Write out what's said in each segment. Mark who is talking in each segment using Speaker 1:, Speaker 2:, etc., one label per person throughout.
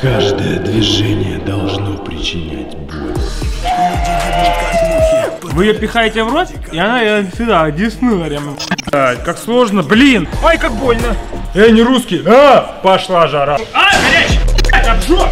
Speaker 1: Каждое движение должно причинять боль.
Speaker 2: Вы ее пихаете в рот, и она сюда, десну прям. Как сложно, блин! Ай, как больно! Эй, не русский! А! Пошла жара! А, горячий! Обжег!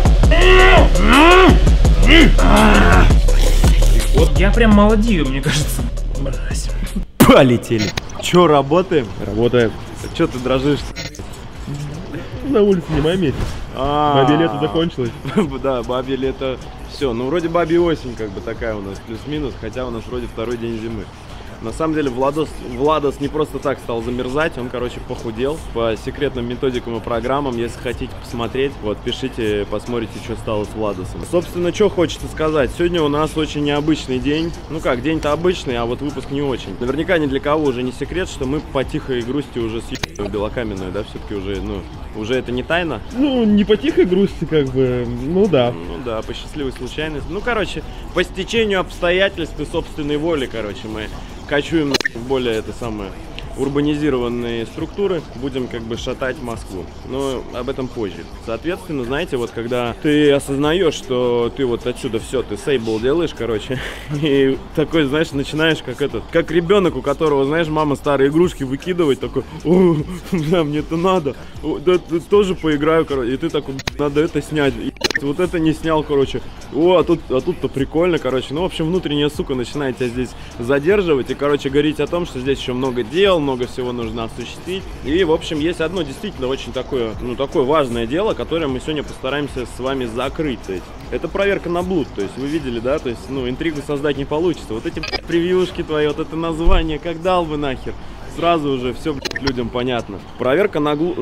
Speaker 2: Вот я прям молодею, мне кажется. Мразь.
Speaker 3: Полетели. Че, работаем?
Speaker 4: Работаем.
Speaker 3: Че ты дрожишь?
Speaker 4: На улице не май месяц. Бабье лето закончилось.
Speaker 3: Да, бабье лето. Все, ну вроде бабья осень как бы такая у нас, плюс-минус, хотя у нас вроде второй день зимы. На самом деле Владос не просто так стал замерзать, он, короче, похудел по секретным методикам и программам. Если хотите посмотреть, вот, пишите, посмотрите, что стало с Владосом. Собственно, что хочется сказать. Сегодня у нас очень необычный день. Ну как, день-то обычный, а вот выпуск не очень. Наверняка ни для кого уже не секрет, что мы по тихой грусти уже съехали в Белокаменную, да, все-таки уже, ну, уже это не тайна.
Speaker 4: Ну, не по тихой грусти, как бы, ну да.
Speaker 3: Ну да, по счастливой случайности. Ну, короче, по стечению обстоятельств и собственной воли, короче, мы кочуем в более это самое урбанизированные структуры, будем как бы шатать Москву, но об этом позже. Соответственно, знаете, вот когда ты осознаешь, что ты вот отсюда все, ты сейбл делаешь, короче, и такой, знаешь, начинаешь как ребенок, у которого, знаешь, мама старые игрушки выкидывает, такой, о, да, мне это надо, да, тоже поиграю, короче, и ты такой, надо это снять, и, вот это не снял, короче, о, а тут-то прикольно, короче, ну, в общем, внутренняя сука начинает тебя здесь задерживать и, короче, говорить о том, что здесь еще много дел, много всего нужно осуществить. И, в общем, есть одно действительно очень такое, ну, такое важное дело, которое мы сегодня постараемся с вами закрыть. То есть, это проверка на блуд. То есть, вы видели, да? То есть, ну, интригу создать не получится. Вот эти превьюшки твои, вот это название, как дал бы нахер. Сразу уже все людям понятно. Проверка на глуд.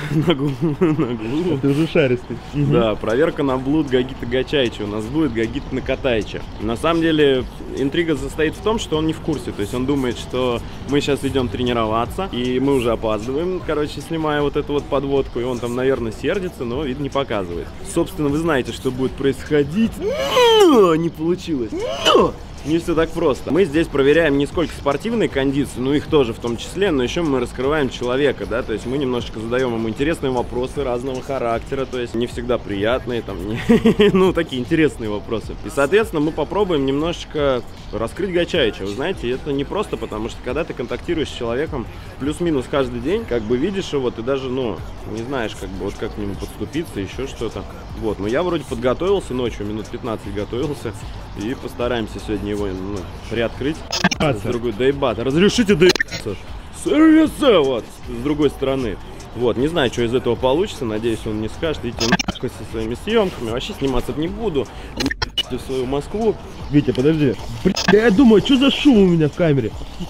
Speaker 4: Ты уже шаристый.
Speaker 3: Да, проверка на блуд Гагита Гачаича. У нас будет Гагита Накатаича. На самом деле, интрига состоит в том, что он не в курсе. То есть он думает, что мы сейчас идем тренироваться, и мы уже опаздываем, короче, снимая вот эту вот подводку. И он там, наверное, сердится, но вид не показывает. Собственно, вы знаете, что будет происходить. Не получилось. Не все так просто. Мы здесь проверяем не сколько спортивные кондиции, ну их тоже в том числе, но еще мы раскрываем человека, да, то есть мы немножечко задаем ему интересные вопросы разного характера, то есть не всегда приятные, там, ну, такие интересные вопросы. И, соответственно, мы попробуем немножечко раскрыть Гачаича. Вы знаете, это не просто, потому что когда ты контактируешь с человеком плюс-минус каждый день, как бы видишь его, ты даже, ну, не знаешь, как бы, вот как к нему подступиться, еще что-то. Вот, но я вроде подготовился ночью, минут 15 готовился, и постараемся сегодня его, ну, приоткрыть. С другой, доебаться. Разрешите доебаться. Вот, с другой стороны. Вот, не знаю, что из этого получится. Надеюсь, он не скажет. Идите нахуй со своими съемками. Вообще сниматься не буду. В свою Москву.
Speaker 4: Витя, подожди. Я думаю, что за шум у меня в камере?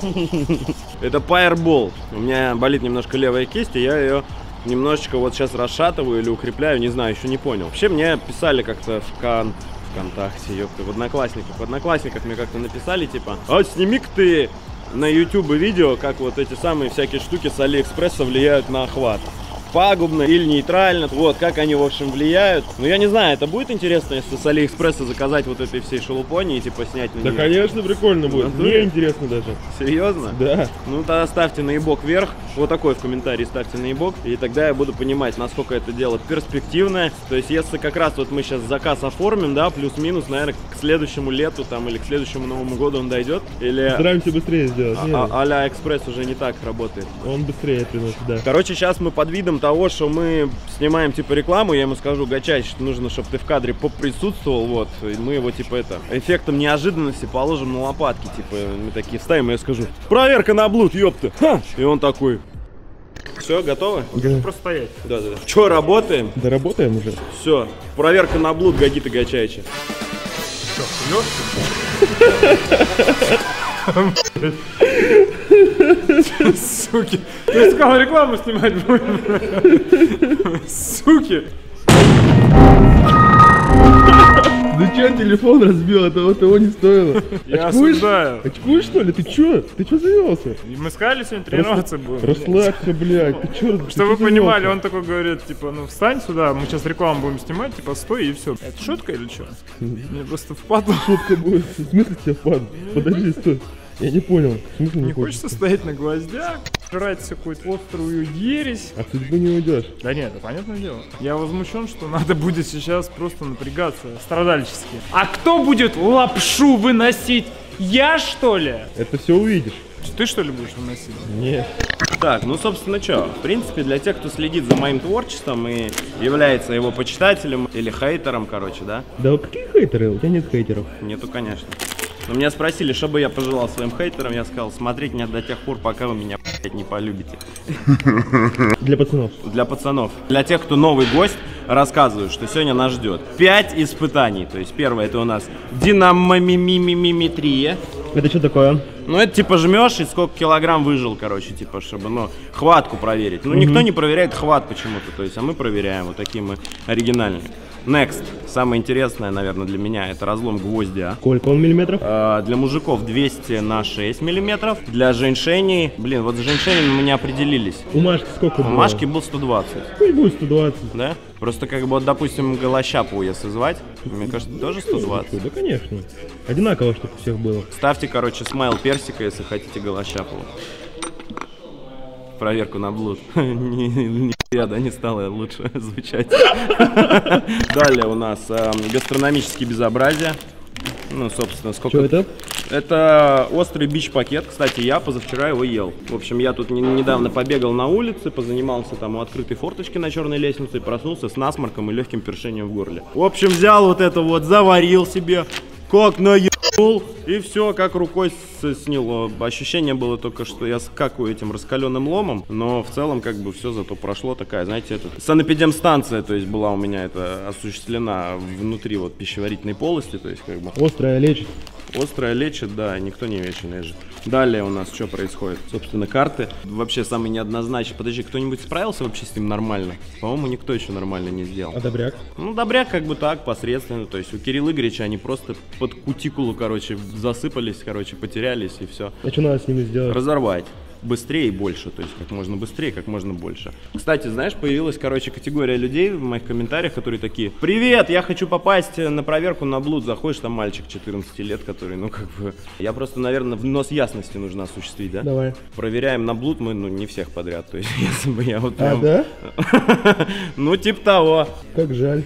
Speaker 3: Это Fireball. У меня болит немножко левая кисть, и я ее немножечко вот сейчас расшатываю или укрепляю. Не знаю, еще не понял. Вообще, мне писали как-то ВКонтакте, ёпта, в Одноклассниках мне как-то написали, типа, а сними-ка ты на YouTube видео, как вот эти самые всякие штуки с Алиэкспресса влияют на охват. Пагубно или нейтрально, вот, как они, в общем, влияют. Ну, я не знаю, это будет интересно, если с Алиэкспресса заказать вот этой всей шелупони и, типа, снять на нее?
Speaker 4: Да, конечно, прикольно будет. Мне интересно даже.
Speaker 3: Серьезно?
Speaker 4: Да.
Speaker 3: Ну, тогда ставьте наебок вверх, вот такой в комментарии ставьте наебок, и тогда я буду понимать, насколько это дело перспективное. То есть, если как раз вот мы сейчас заказ оформим, да, плюс-минус, наверное, к следующему лету, там, или к следующему Новому году он дойдет, или...
Speaker 4: Стараемся быстрее сделать.
Speaker 3: Алиэкспресс уже не так работает.
Speaker 4: Он быстрее приносит, да.
Speaker 3: Короче, сейчас мы под видом того, что мы снимаем типа рекламу, я ему скажу: Гачаич, что нужно, чтобы ты в кадре поприсутствовал, вот, и мы его типа это эффектом неожиданности положим на лопатки, типа мы такие вставим, и я скажу: проверка на блуд, ёпта, ха! И он такой: все, готовы?
Speaker 4: Да.
Speaker 3: Просто стоять. Да. Че, работаем?
Speaker 4: Да, работаем уже.
Speaker 3: Все, проверка на блуд Гагита Гачаича.
Speaker 2: Суки. Ты сказал, рекламу снимать будем. Суки.
Speaker 4: Ну чё, телефон разбил, того не стоило.
Speaker 2: Я осуждаю.
Speaker 4: Очкуешь, что ли? Ты чё завелся?
Speaker 2: Мы сказали, сегодня тренироваться будем.
Speaker 4: Расслабься, блядь, ты чё?
Speaker 2: Чтобы вы понимали, он такой говорит, типа, ну встань сюда, мы сейчас рекламу будем снимать, типа, стой и все. Это шутка или что? Мне просто впадло.
Speaker 4: Шутка будет. В смысле тебе впадло? Подожди, стой. Я не понял. В смысле
Speaker 2: Не хочется стоять на гвоздях, жрать всю какую-то острую ересь?
Speaker 4: А судьбы не уйдешь.
Speaker 2: Да нет, это понятное дело. Я возмущен, что надо будет сейчас просто напрягаться страдальчески. А кто будет лапшу выносить? Я, что ли?
Speaker 4: Это все увидишь.
Speaker 2: Ты, что ли, будешь выносить?
Speaker 4: Нет.
Speaker 3: Так, ну, собственно, что? В принципе, для тех, кто следит за моим творчеством и является его почитателем или хейтером, короче, да?
Speaker 4: Да какие хейтеры? У тебя нет хейтеров.
Speaker 3: Нету, конечно. Но меня спросили, что бы я пожелал своим хейтерам, я сказал, смотреть меня до тех пор, пока вы меня, блядь, не полюбите.
Speaker 4: Для пацанов.
Speaker 3: Для пацанов. Для тех, кто новый гость, рассказываю, что сегодня нас ждет 5 испытаний. То есть первое, это у нас динамометрия.
Speaker 4: Это что такое?
Speaker 3: Ну, это типа жмешь и сколько килограмм выжил, короче, типа, чтобы, ну, хватку проверить. Ну, никто не проверяет хват почему-то, то есть, а мы проверяем, вот такие мы оригинальные. Next. Самое интересное, наверное, для меня, это разлом гвоздя.
Speaker 4: Сколько он миллиметров?
Speaker 3: Для мужиков 200 на 6 миллиметров. Для женьшеней, блин, вот с женьшенями мы не определились.
Speaker 4: У Машки сколько было?
Speaker 3: У Машки был 120.
Speaker 4: Пусть будет 120.
Speaker 3: Да? Просто как бы, вот, допустим, Голощапову, если звать, мне кажется, тоже 120.
Speaker 4: Да, конечно. Одинаково, чтобы у всех было.
Speaker 3: Ставьте, короче, смайл персика, если хотите Голощапову. Проверку на блуд. Да, не стало лучше звучать. Далее у нас гастрономические безобразия. Ну, собственно, сколько...
Speaker 4: Что это?
Speaker 3: Это острый бич-пакет. Кстати, я позавчера его ел. В общем, я тут недавно побегал на улице, позанимался там у открытой форточки на черной лестнице и проснулся с насморком и легким першением в горле. В общем, взял вот это вот, заварил себе, как наебнул, и все, как рукой сняло. Ощущение было только, что я скакаю этим раскаленным ломом, но в целом как бы все зато прошло. Такая, знаете, это санэпидемстанция, то есть была у меня это осуществлена внутри вот пищеварительной полости, то есть как бы...
Speaker 4: Острая лечит.
Speaker 3: Острая лечит, да, никто не вечен лежит. Далее у нас что происходит? Собственно, карты. Вообще самый неоднозначный. Подожди, кто-нибудь справился вообще с ним нормально? По-моему, никто еще нормально не сделал.
Speaker 4: А добряк?
Speaker 3: Ну, добряк как бы так, посредственно. То есть у Кирилла Игоревича они просто под кутикулу, короче, засыпались, короче, потерялись и все.
Speaker 4: А что надо с ними сделать?
Speaker 3: Разорвать. Быстрее и больше, то есть как можно быстрее, как можно больше. Кстати, знаешь, появилась, короче, категория людей в моих комментариях, которые такие: привет, я хочу попасть на проверку на блуд. Заходишь, там мальчик 14 лет, который, ну как бы... Я просто, наверное, внос ясности нужно осуществить, да?
Speaker 4: Давай.
Speaker 3: Проверяем на блуд мы, ну, не всех подряд, то есть если бы я вот
Speaker 4: А,
Speaker 3: прям...
Speaker 4: да?
Speaker 3: Ну, типа того.
Speaker 4: Как жаль.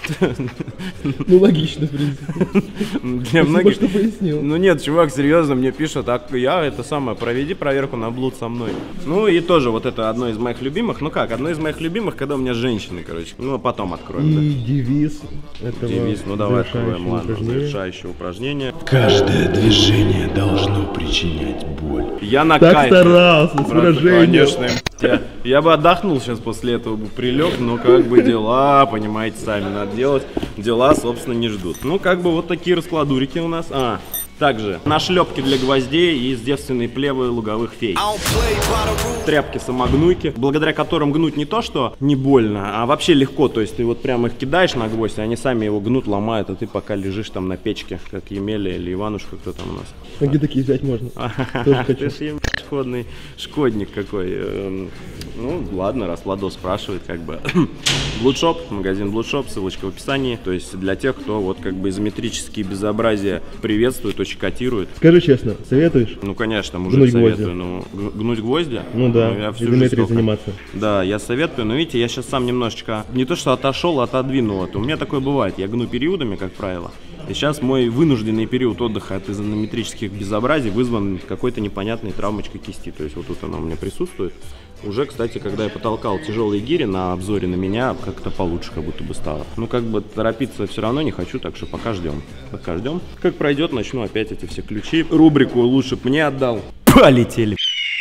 Speaker 4: Ну, логично, в принципе.
Speaker 3: Для многих...
Speaker 4: что пояснил.
Speaker 3: Ну нет, чувак, серьезно, мне пишут, так я это самое, проведи проверку на блуд со мной. Ну и тоже вот это одно из моих любимых. Ну как, одно из моих любимых, когда у меня женщины, короче. Ну, потом откроем, да.
Speaker 4: И девиз этого
Speaker 3: Девиз, ну давай откроем,
Speaker 4: завершающего
Speaker 3: ладно,
Speaker 4: упражнения.
Speaker 3: завершающее упражнение.
Speaker 1: Каждое движение должно причинять боль.
Speaker 3: Я на
Speaker 4: Так
Speaker 3: кайфе.
Speaker 4: старался, с
Speaker 3: Брат,
Speaker 4: выражением.
Speaker 3: Конечно, я бы отдохнул сейчас после этого, бы прилег, но как бы дела, понимаете, сами надо делать. Дела, собственно, не ждут. Ну, как бы вот такие раскладурики у нас. Также нашлепки для гвоздей из девственной плевы луговых фей. Тряпки-самогнуйки, благодаря которым гнуть не то, что не больно, а вообще легко. То есть ты вот прямо их кидаешь на гвоздь, и они сами его гнут, ломают, а ты пока лежишь там на печке, как Емеля или Иванушка, кто там у нас.
Speaker 4: А где такие взять можно? Тоже хочу.
Speaker 3: Ты ж шкодный шкодник какой. Ну, ладно, раз Владос спрашивает, как бы. Блудшоп, магазин Блудшоп, ссылочка в описании. То есть для тех, кто вот как бы изометрические безобразия приветствует, очень котирует.
Speaker 4: Скажи честно, советуешь?
Speaker 3: Ну, конечно, мужик
Speaker 4: Гнуть
Speaker 3: советую.
Speaker 4: гвозди.
Speaker 3: Ну, гнуть гвозди?
Speaker 4: Ну да,
Speaker 3: я всю
Speaker 4: изометрией
Speaker 3: жизнь только-
Speaker 4: заниматься.
Speaker 3: Да, я советую, но видите, я сейчас сам немножечко, не то что отошел, а отодвинул это. У меня такое бывает, я гну периодами, как правило. И сейчас мой вынужденный период отдыха от изонометрических безобразий вызван какой-то непонятной травмочкой кисти. То есть вот тут она у меня присутствует. Уже, кстати, когда я потолкал тяжелые гири на обзоре на меня, как-то получше как будто бы стало. Ну, как бы торопиться все равно не хочу, так что пока ждем. Пока ждем. Как пройдет, начну опять эти все ключи. Рубрику «Лучше б мне отдал». Полетели.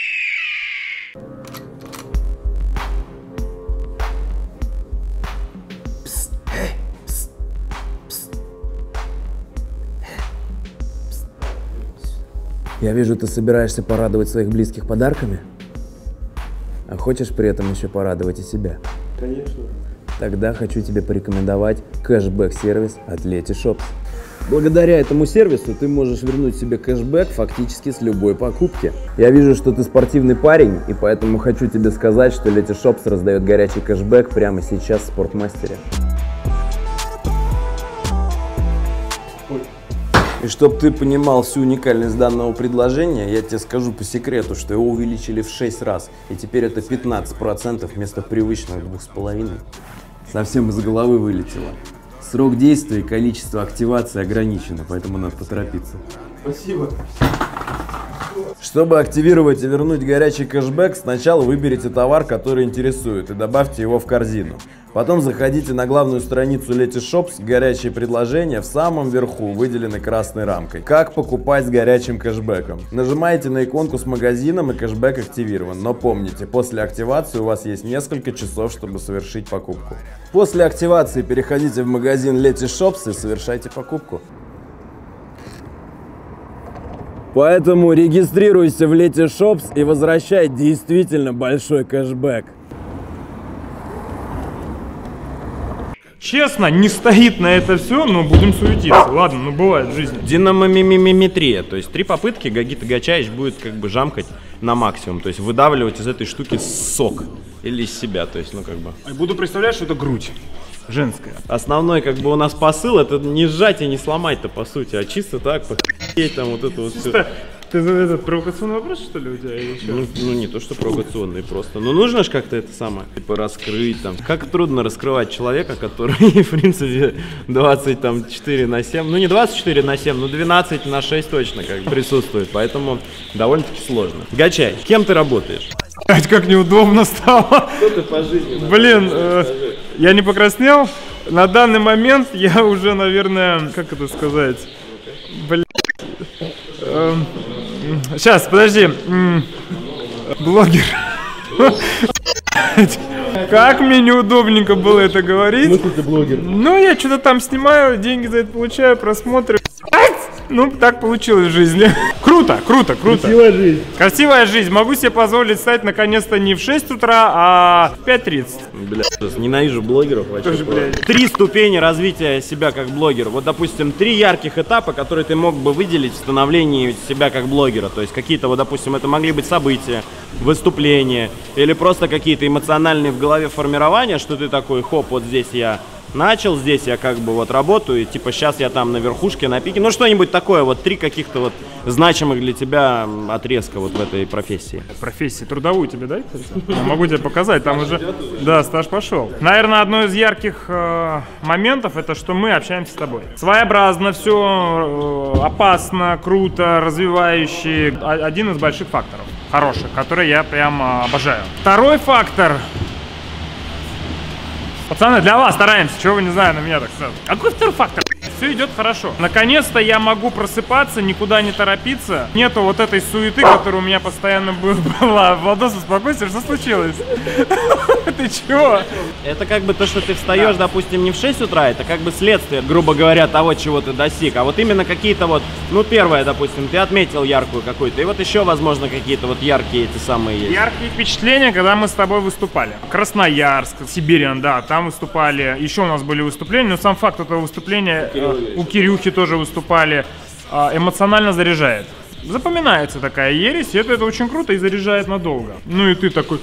Speaker 5: Я вижу, ты собираешься порадовать своих близких подарками? А хочешь при этом еще порадовать и себя?
Speaker 4: Конечно.
Speaker 5: Тогда хочу тебе порекомендовать кэшбэк-сервис от Letyshops. Благодаря этому сервису ты можешь вернуть себе кэшбэк фактически с любой покупки. Я вижу, что ты спортивный парень, и поэтому хочу тебе сказать, что Letyshops раздает горячий кэшбэк прямо сейчас в Спортмастере. И чтобы ты понимал всю уникальность данного предложения, я тебе скажу по секрету, что его увеличили в 6 раз. И теперь это 15% вместо привычных 2,5. Совсем из головы вылетело. Срок действия и количество активации ограничено, поэтому надо поторопиться.
Speaker 4: Спасибо.
Speaker 5: Чтобы активировать и вернуть горячий кэшбэк, сначала выберите товар, который интересует, и добавьте его в корзину. Потом заходите на главную страницу Letyshops, горячие предложения в самом верху выделены красной рамкой. Как покупать с горячим кэшбэком? Нажимаете на иконку с магазином, и кэшбэк активирован. Но помните, после активации у вас есть несколько часов, чтобы совершить покупку. После активации переходите в магазин Letyshops и совершайте покупку. Поэтому регистрируйся в Letyshops и возвращай действительно большой кэшбэк.
Speaker 2: Честно, не стоит на это все, но будем суетиться. Ладно, ну бывает в жизни.
Speaker 3: Динамометрия, то есть 3 попытки Гагита Гачаевич будет как бы жамкать на максимум, то есть выдавливать из этой штуки сок или из себя, то есть ну как бы.
Speaker 2: Буду представлять, что это грудь женская.
Speaker 3: Основной как бы у нас посыл это не сжать и не сломать-то по сути, а чисто так похуеть там вот это вот все.
Speaker 2: Ты этот провокационный вопрос, что ли, у тебя? Или что?
Speaker 3: Ну не то, что провокационный просто. Ну нужно же как-то это самое, типа раскрыть там. Как трудно раскрывать человека, который, в принципе, 24/7, ну не 24/7, но 12/6 точно как бы присутствует. Поэтому довольно-таки сложно. Гачай, кем ты работаешь?
Speaker 2: Блять, как неудобно стало.
Speaker 3: Что ты по жизни?
Speaker 2: Блин, я не покраснел. На данный момент я уже, наверное, как это сказать? Блин. Сейчас, подожди. Блогер. Как мне неудобненько было это говорить.
Speaker 4: Ну, ты блогер.
Speaker 2: Ну, я что-то там снимаю, деньги за это получаю, просмотры. Ну, так получилось в жизни. Круто, круто, круто.
Speaker 4: Красивая жизнь.
Speaker 2: Красивая жизнь. Могу себе позволить встать наконец-то не в 6 утра, а в 5:30.
Speaker 3: Бля, ненавижу блогеров вообще.
Speaker 2: Тоже, блядь.
Speaker 3: 3 ступени развития себя как блогера. Вот, допустим, 3 ярких этапа, которые ты мог бы выделить в становлении себя как блогера. То есть какие-то, вот, допустим, это могли быть события, выступления или просто какие-то эмоциональные в голове формирования, что ты такой, хоп, вот здесь я начал, здесь я как бы вот работаю, и типа сейчас я там на верхушке, на пике, ну что-нибудь такое, вот 3 каких-то вот значимых для тебя отрезка вот в этой профессии.
Speaker 2: Профессии трудовую тебе дать? Я могу тебе показать, там уже, да, стаж пошел. Наверное, одно из ярких моментов, это что мы общаемся с тобой. Своеобразно, все опасно, круто, развивающе. Один из больших факторов, хороших, которые я прям обожаю. Второй фактор. Пацаны, для вас стараемся, чего вы не знаю на меня так сразу. Какой второй фактор? Все идет хорошо. Наконец-то я могу просыпаться, никуда не торопиться. Нету вот этой суеты, которая у меня постоянно была. Владос, успокойся, что случилось? Ты чего?
Speaker 3: Это как бы то, что ты встаешь, допустим, не в 6 утра, это как бы следствие, грубо говоря, того, чего ты достиг. А вот именно какие-то вот, ну первое, допустим, ты отметил яркую какую-то, и вот еще, возможно, какие-то вот яркие эти самые есть.
Speaker 2: Яркие впечатления, когда мы с тобой выступали. Красноярск, Сибирян, да, там выступали. Еще у нас были выступления, но сам факт этого выступления, у Кирюхи тоже выступали, эмоционально заряжает. Запоминается такая ересь, и это очень круто и заряжает надолго. Ну и ты такой...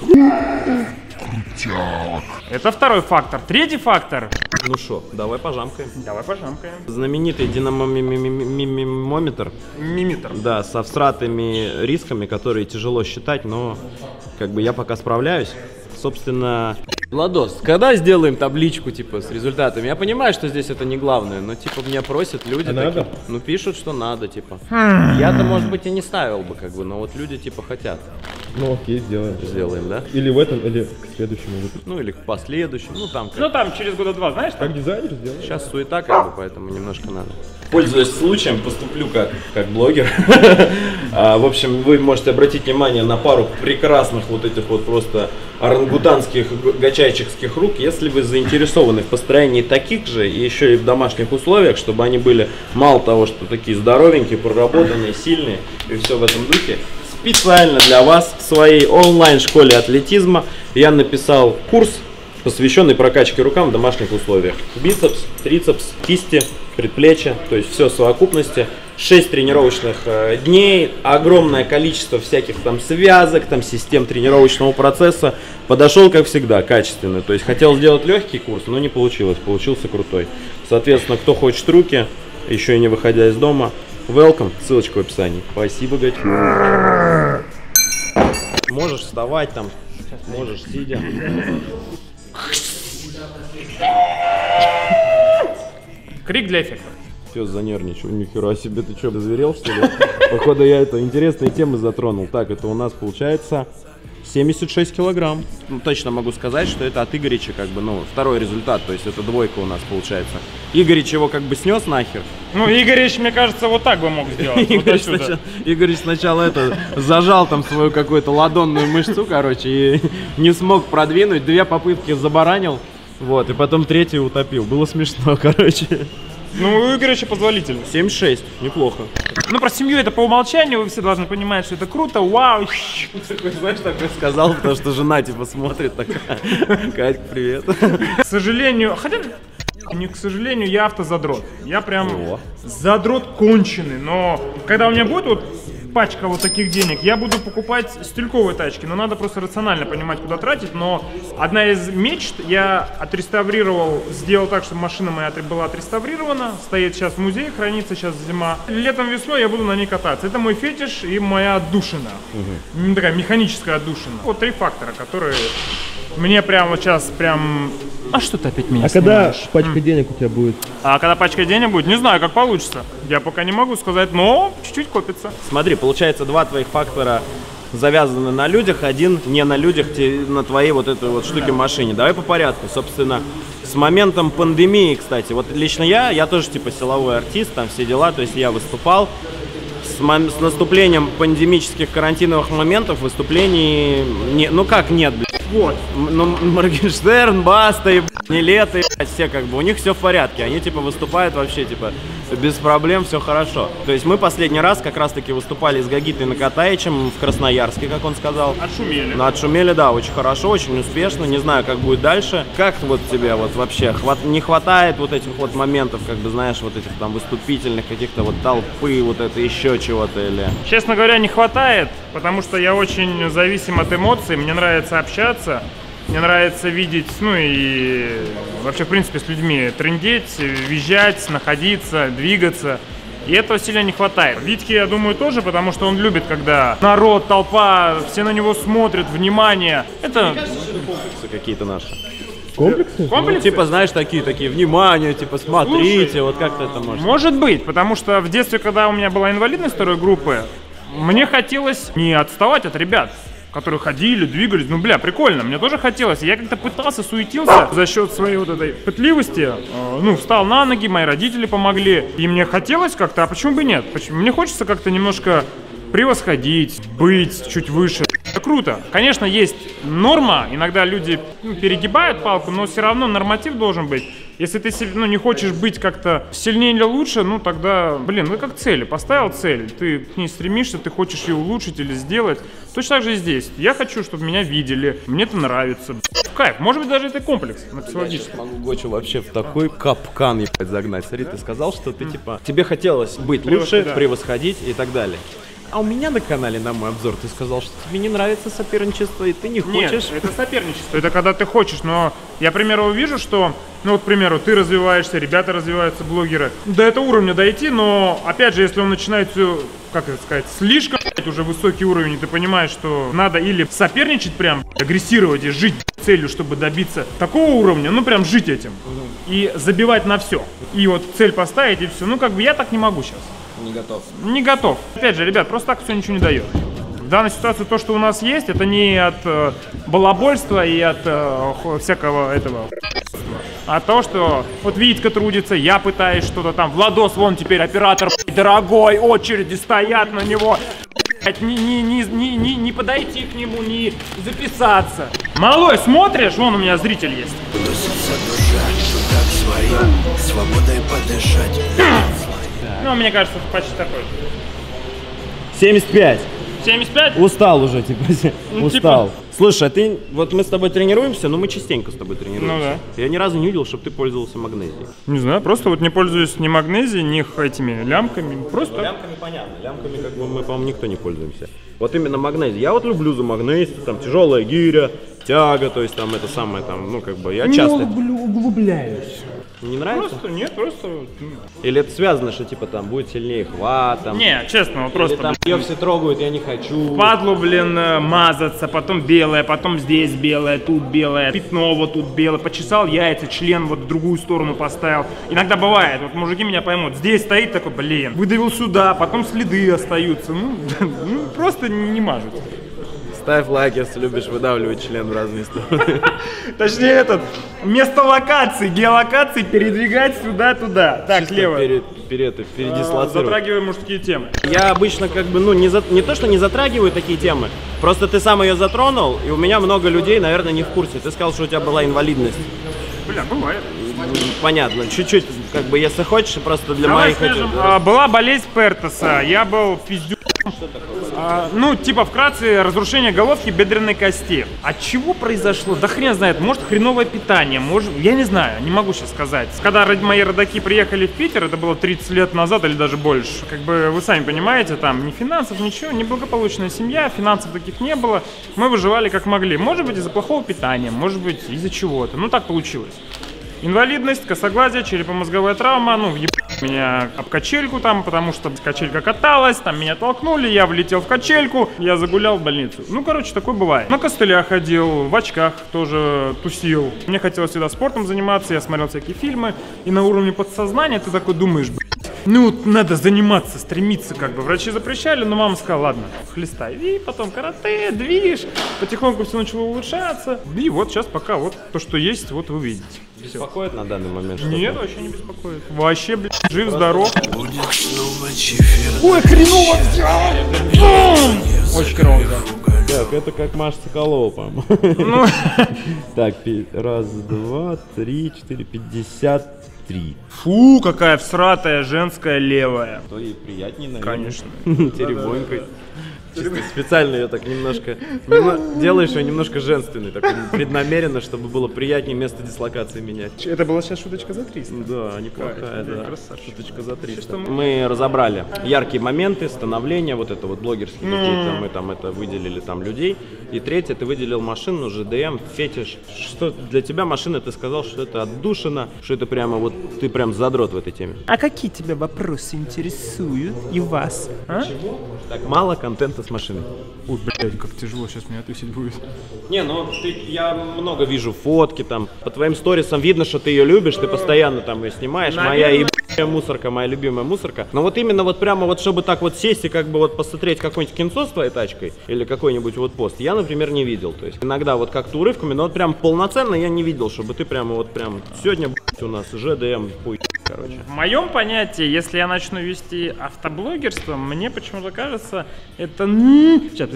Speaker 2: Это второй фактор. Третий фактор.
Speaker 3: Ну что, давай пожамкаем.
Speaker 2: Давай пожамкаем.
Speaker 3: Знаменитый динамометр.
Speaker 2: Мимитр.
Speaker 3: Да, со всратыми рисками, которые тяжело считать, но как бы я пока справляюсь. Собственно, Владос, когда сделаем табличку типа с результатами? Я понимаю, что здесь это не главное, но типа меня просят люди,
Speaker 4: надо?
Speaker 3: Ну пишут, что надо, типа. Я-то, может быть, и не ставил бы, как бы, но вот люди типа хотят.
Speaker 4: Ну окей, сделаем.
Speaker 3: Сделаем, да?
Speaker 4: Или в этом, или к следующему выпуску.
Speaker 3: Ну или к последующему, ну там.
Speaker 2: Ну там через года два, знаешь?
Speaker 4: Как дизайнер сделаем?
Speaker 3: Сейчас суета, как бы, поэтому немножко надо. Пользуясь случаем, поступлю как блогер. В общем, вы можете обратить внимание на пару прекрасных вот этих вот просто орангутанских гачайчикских рук. Если вы заинтересованы в построении таких же, и еще и в домашних условиях, чтобы они были мало того, что такие здоровенькие, проработанные, сильные, и все в этом духе, специально для вас в своей онлайн-школе атлетизма я написал курс, посвященный прокачке рукам в домашних условиях. Бицепс, трицепс, кисти, предплечья, то есть все в совокупности. 6 тренировочных дней, огромное количество всяких там связок, там систем тренировочного процесса. Подошел, как всегда, качественно. То есть хотел сделать легкий курс, но не получилось, получился крутой. Соответственно, кто хочет руки, еще и не выходя из дома, Welcome, ссылочка в описании. Спасибо, Гать. Можешь вставать там, можешь сидя.
Speaker 2: Крик для эффекта.
Speaker 3: Все, занервничал, нихера себе, ты что, дозверел, что ли? Походу я интересные темы затронул. Так, это у нас получается 76 килограмм. Ну, точно могу сказать, что это от Игорича, как бы, ну, второй результат, то есть это двойка у нас получается. Игорич его как бы снес нахер.
Speaker 2: Ну, Игорич, мне кажется, вот так бы мог сделать.
Speaker 3: Игорич сначала это зажал там свою какую-то ладонную мышцу, короче, и не смог продвинуть, 2 попытки забаранил, вот, и потом 3-ю утопил. Было смешно, короче.
Speaker 2: Ну, у Игорича позволительно.
Speaker 3: 76, неплохо.
Speaker 2: Ну, про семью это по умолчанию, вы все должны понимать, что это круто, вау.
Speaker 3: Такой, знаешь, такой сказал, потому что жена типа смотрит такая. Катька, привет.
Speaker 2: К сожалению, хотя не к сожалению, я автозадрот. Я прям задрот конченый, но когда у меня будет вот пачка вот таких денег, я буду покупать стильковые тачки, но надо просто рационально понимать, куда тратить. Но одна из мечт, я отреставрировал, сделал так, чтобы машина моя была отреставрирована, стоит сейчас в музее, хранится сейчас зима. Летом, весной я буду на ней кататься. Это мой фетиш и моя отдушина. Такая механическая отдушина. Вот 3 фактора, которые мне прям вот сейчас прям... А что ты опять меня снимаешь?
Speaker 4: Когда пачка денег у тебя будет?
Speaker 2: А когда пачка денег будет, не знаю, как получится. Я пока не могу сказать, но чуть-чуть копится.
Speaker 3: Смотри, получается 2 твоих фактора завязаны на людях, 1 не на людях, на твоей вот этой вот штуке в машине. Давай по порядку. Собственно, с моментом пандемии, кстати, вот лично я тоже типа силовой артист, там все дела, то есть я выступал. С наступлением пандемических карантиновых моментов выступлений, ну как нет, блядь.
Speaker 2: Вот.
Speaker 3: Ну, Моргенштерн, Баста, и Нилетто, все как бы, у них все в порядке, они типа выступают вообще типа без проблем, все хорошо. То есть мы последний раз как раз таки выступали с Гагитой Накатаичем в Красноярске, как он сказал.
Speaker 2: Отшумели.
Speaker 3: Ну, отшумели, да, очень хорошо, очень успешно, не знаю, как будет дальше. Как вот тебе вот вообще не хватает вот этих вот моментов, как бы, знаешь, вот этих там выступительных каких-то вот толпы, вот это еще чего-то или...
Speaker 2: Честно говоря, не хватает, потому что я очень зависим от эмоций, мне нравится общаться, мне нравится видеть, ну и вообще, в принципе, с людьми трындеть, визжать, находиться, двигаться. И этого сильно не хватает. Витьке, я думаю, тоже, потому что он любит, когда народ, толпа, все на него смотрят, внимание. Это...
Speaker 3: Комплексы какие-то наши.
Speaker 4: Комплексы?
Speaker 2: Комплексы?
Speaker 3: Ну, типа, знаешь, такие, внимание, типа, смотрите, слушай, вот как-то это может.
Speaker 2: Может быть, потому что в детстве, когда у меня была инвалидность 2-й группы, мне хотелось не отставать от ребят, которые ходили, двигались. Ну, бля, прикольно, мне тоже хотелось. Я как-то пытался, суетился за счет своей вот этой пытливости. Ну, встал на ноги, мои родители помогли. И мне хотелось как-то, а почему бы нет? Мне хочется как-то немножко превосходить, быть чуть выше. Это круто. Конечно, есть норма, иногда люди перегибают палку, но все равно норматив должен быть. Если ты не хочешь быть как-то сильнее или лучше, ну тогда, блин, ну как цель. Поставил цель, ты к ней стремишься, ты хочешь ее улучшить или сделать. Точно так же и здесь. Я хочу, чтобы меня видели, мне это нравится. Кайф, может быть даже это комплекс.
Speaker 3: Я сейчас могу Гочу вообще в такой капкан, ебать, загнать. Смотри, ты сказал, что ты типа, тебе хотелось быть лучше, превосходить и так далее. А у меня на канале, на мой обзор, ты сказал, что тебе не нравится соперничество, и ты не хочешь...
Speaker 2: Нет, это соперничество, это когда ты хочешь, но я, к примеру, вижу, что, ну вот, к примеру, ты развиваешься, ребята развиваются, блогеры, до этого уровня дойти, но, опять же, если он начинает все, как это сказать, слишком уже высокий уровень, и ты понимаешь, что надо или соперничать прям, агрессировать и жить целью, чтобы добиться такого уровня, ну прям жить этим, и забивать на все, и вот цель поставить, и все, ну как бы я так не могу сейчас.
Speaker 3: Не готов.
Speaker 2: Не готов. Опять же, ребят, просто так все ничего не дает. В данной ситуации то, что у нас есть, это не от балабольства и от всякого этого, а то, что вот Витька трудится, я пытаюсь что-то там, Владос, вон теперь оператор дорогой, очереди стоят на него, не подойти к нему, не записаться. Малой, смотришь? Вон у меня зритель есть.
Speaker 1: Свободой подышать.
Speaker 2: Ну, мне кажется, это почти такой.
Speaker 3: 75.
Speaker 2: 75?
Speaker 3: Устал уже, типа,
Speaker 2: Ну,
Speaker 3: устал.
Speaker 2: типа...
Speaker 3: Слушай, а ты, вот мы с тобой тренируемся, но мы частенько с тобой тренируемся.
Speaker 2: Ну да.
Speaker 3: Я ни разу не видел, чтобы ты пользовался магнезией.
Speaker 2: Не знаю, просто вот не пользуюсь ни магнезией, ни этими лямками, просто...
Speaker 3: Лямками понятно, лямками как бы мы, по-моему, никто не пользуемся. Вот именно магнезия. Я вот люблю за магнезию, там тяжелая гиря, тяга, то есть там это самое, там, ну как бы я часто...
Speaker 2: углубляюсь.
Speaker 3: Не нравится?
Speaker 2: Просто, нет, просто...
Speaker 3: Или это связано, что типа там будет сильнее хват, там...
Speaker 2: Не, честно, вот просто...
Speaker 3: Или там ее все трогают, я не хочу.
Speaker 2: Падлу, блин, мазаться, потом белое, потом здесь белое, тут белое, пятно вот тут белое, почесал яйца, член вот в другую сторону поставил. Иногда бывает, вот мужики меня поймут, здесь стоит такой, блин, выдавил сюда, потом следы остаются, ну просто не мажут.
Speaker 3: Ставь лайк, если любишь выдавливать член в разные стороны.
Speaker 2: Точнее этот, место локации, геолокации передвигать сюда-туда. Так, лево.
Speaker 3: Передислоцировать.
Speaker 2: Затрагиваем мужские темы.
Speaker 3: Я обычно как бы, ну, не то, что не затрагиваю такие темы, просто ты сам ее затронул, и у меня много людей, наверное, не в курсе. Ты сказал, что у тебя была инвалидность.
Speaker 2: Бля, бывает.
Speaker 3: Понятно, чуть-чуть, как бы, если хочешь, просто для
Speaker 2: Давай
Speaker 3: моих...
Speaker 2: скажем, была болезнь Пертоса, я был пиздюком. Ну, типа, вкратце, разрушение головки, бедренной кости. От чего произошло? Да хрен знает. Может, хреновое питание, может, я не знаю, не могу сейчас сказать. Когда мои родаки приехали в Питер, это было 30 лет назад или даже больше. Как бы, вы сами понимаете, там ни финансов, ничего, неблагополучная семья, финансов таких не было. Мы выживали как могли. Может быть, из-за плохого питания, может быть, из-за чего-то. Ну, так получилось. Инвалидность, косоглазие, черепно-мозговая травма, ну, въебали меня об качельку там, потому что качелька каталась, там меня толкнули, я влетел в качельку, я загулял в больницу. Ну, короче, такое бывает. На костылях ходил, в очках тоже тусил. Мне хотелось всегда спортом заниматься, я смотрел всякие фильмы, и на уровне подсознания ты такой думаешь, ну, надо заниматься, стремиться как бы. Врачи запрещали, но мама сказала, ладно, хлестай. И потом карате, движ, потихоньку все начало улучшаться. И вот сейчас пока вот то, что есть, вот вы видите.
Speaker 3: Беспокоит на данный момент?
Speaker 2: Нет, вообще не беспокоит. Вообще, блядь, жив, здоров. Ой, хреново все! Очень хреново, да.
Speaker 3: Так, это как Маша Соколова, по-моему.
Speaker 2: Ну.
Speaker 3: Так, раз, два, три, 4, 53.
Speaker 2: Фу, какая всратая женская левая.
Speaker 3: То и приятнее, наверное.
Speaker 2: Конечно.
Speaker 3: Теребонькой. Чисто специально ее так немножко... Делаешь ее немножко женственной, такой преднамеренно, чтобы было приятнее место дислокации менять.
Speaker 2: Это была сейчас шуточка за 300.
Speaker 3: Да, неплохая, да.
Speaker 2: Красавчик.
Speaker 3: Шуточка за 300. Мы разобрали яркие моменты, становления, вот это вот блогерские какие-то, мы там это выделили там людей. И третье, ты выделил машину, ЖДМ, фетиш. Что для тебя машина, ты сказал, что это отдушина, что это прямо вот, ты прям задрот в этой теме.
Speaker 2: А какие тебя вопросы интересуют и вас? А?
Speaker 3: Так мало контента с машиной.
Speaker 2: Ой, блядь, как тяжело сейчас меня отвесить будет.
Speaker 3: Не, ну я много вижу фотки там. По твоим сторисам видно, что ты ее любишь, ты постоянно там ее снимаешь. Моя ебаная мусорка, моя любимая мусорка. Но вот именно вот прямо вот, чтобы так вот сесть и как бы вот посмотреть какое-нибудь кинцо с твоей тачкой или какой-нибудь вот пост, я, например, не видел. То есть иногда вот как-то урывками, но вот прям полноценно я не видел, чтобы ты прямо вот прям сегодня, блядь, у нас ЖДМ, хуй, короче.
Speaker 2: В моем понятии, если я начну вести автоблогерство, мне почему-то кажется, это сейчас,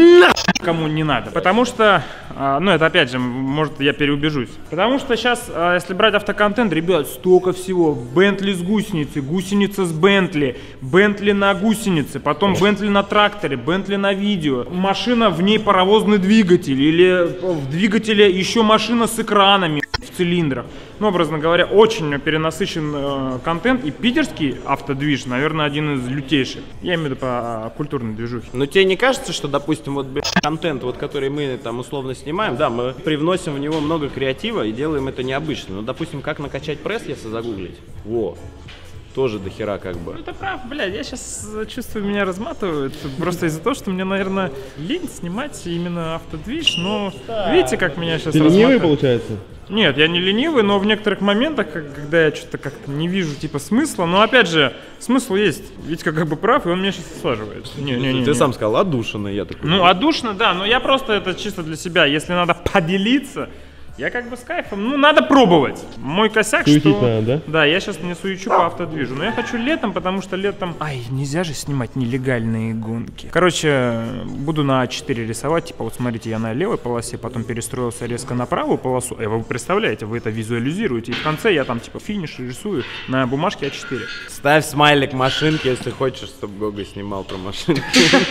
Speaker 2: кому не надо. Потому что, ну это опять же, может я переубежусь. Потому что сейчас, если брать автоконтент, ребят, столько всего. Бентли с гусеницей, гусеница с Бентли, Бентли на гусенице, потом Бентли на тракторе, Бентли на видео. Машина, в ней паровозный двигатель, или в двигателе еще машина с экранами в цилиндрах. Ну, образно говоря, очень перенасыщен контент, и питерский автодвиж, наверное, один из лютейших. Я имею в виду по культурной движухе.
Speaker 3: Но тебе не кажется, что, допустим, вот контент, вот, который мы там условно снимаем, да, мы привносим в него много креатива и делаем это необычно. Ну, допустим, как накачать пресс, если загуглить, во, тоже до хера как бы.
Speaker 2: Ну, ты прав, блядь, я сейчас чувствую, меня разматывают, просто из-за того, что мне, наверное, лень снимать именно автодвиж, но видите, как меня сейчас
Speaker 4: Ты
Speaker 2: разматывает?
Speaker 4: ленивый, получается?
Speaker 2: Нет, я не ленивый, но в некоторых моментах, когда я что-то как-то не вижу типа смысла, но опять же, смысл есть. Витька как бы прав, и он меня сейчас усаживает.
Speaker 3: Ты сам сказал, отдушина, я такой.
Speaker 2: Ну, отдушно, да, но я просто это чисто для себя. Если надо поделиться, я как бы с кайфом, ну, надо пробовать. Мой косяк,
Speaker 4: Суетить
Speaker 2: что...
Speaker 4: надо, да?
Speaker 2: Да, я сейчас не суечу по автодвижу, но я хочу летом, потому что летом... Ай, нельзя же снимать нелегальные гонки. Короче, буду на А4 рисовать, типа, вот смотрите, я на левой полосе, потом перестроился резко на правую полосу. Вы представляете, вы это визуализируете, и в конце я там, типа, финиш рисую на бумажке А4.
Speaker 3: Ставь смайлик машинки, если хочешь, чтобы Гога снимал про машинки.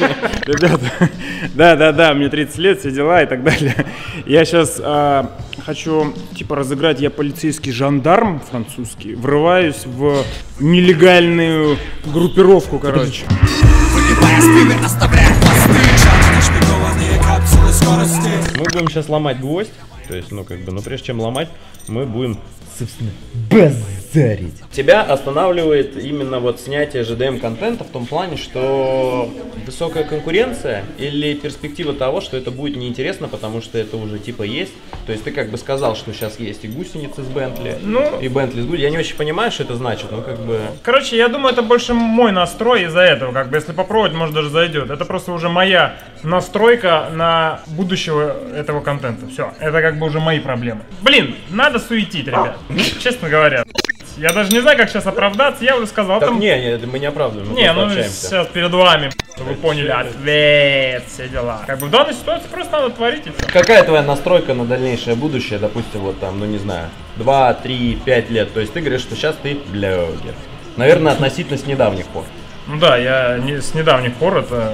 Speaker 2: Ребята, да, мне 30 лет, все дела и так далее. Я сейчас... хочу, типа, разыграть, я полицейский жандарм французский, врываюсь в нелегальную группировку, короче.
Speaker 3: Мы будем сейчас ломать гвоздь, то есть, ну, как бы, но прежде чем ломать, мы будем
Speaker 4: собственно, базарить.
Speaker 3: Тебя останавливает именно вот снятие ЖДМ-контента в том плане, что высокая конкуренция или перспектива того, что это будет неинтересно, потому что это уже типа есть. То есть ты как бы сказал, что сейчас есть и гусеницы с Бентли, и Бентли с гусеницей. Я не очень понимаю, что это значит, но как бы...
Speaker 2: Короче, я думаю, это больше мой настрой из-за этого, как бы, если попробовать, может даже зайдет. Это просто уже моя настройка на будущего этого контента. Все, это как бы уже мои проблемы. Блин, надо суетить, ребят, честно говоря. Я даже не знаю, как сейчас оправдаться, я уже сказал.
Speaker 3: Так
Speaker 2: там...
Speaker 3: мы не оправдываем, мы
Speaker 2: ну
Speaker 3: общаемся.
Speaker 2: сейчас перед вами, чтобы вы поняли, ответ, все дела. Как бы в данной ситуации просто надо творить и все.
Speaker 3: Какая твоя настройка на дальнейшее будущее, допустим, вот там, ну не знаю, 2, 3, 5 лет? То есть ты говоришь, что сейчас ты блогер. Наверное, относительно с недавних пор.
Speaker 2: Ну да, я не, с недавних пор это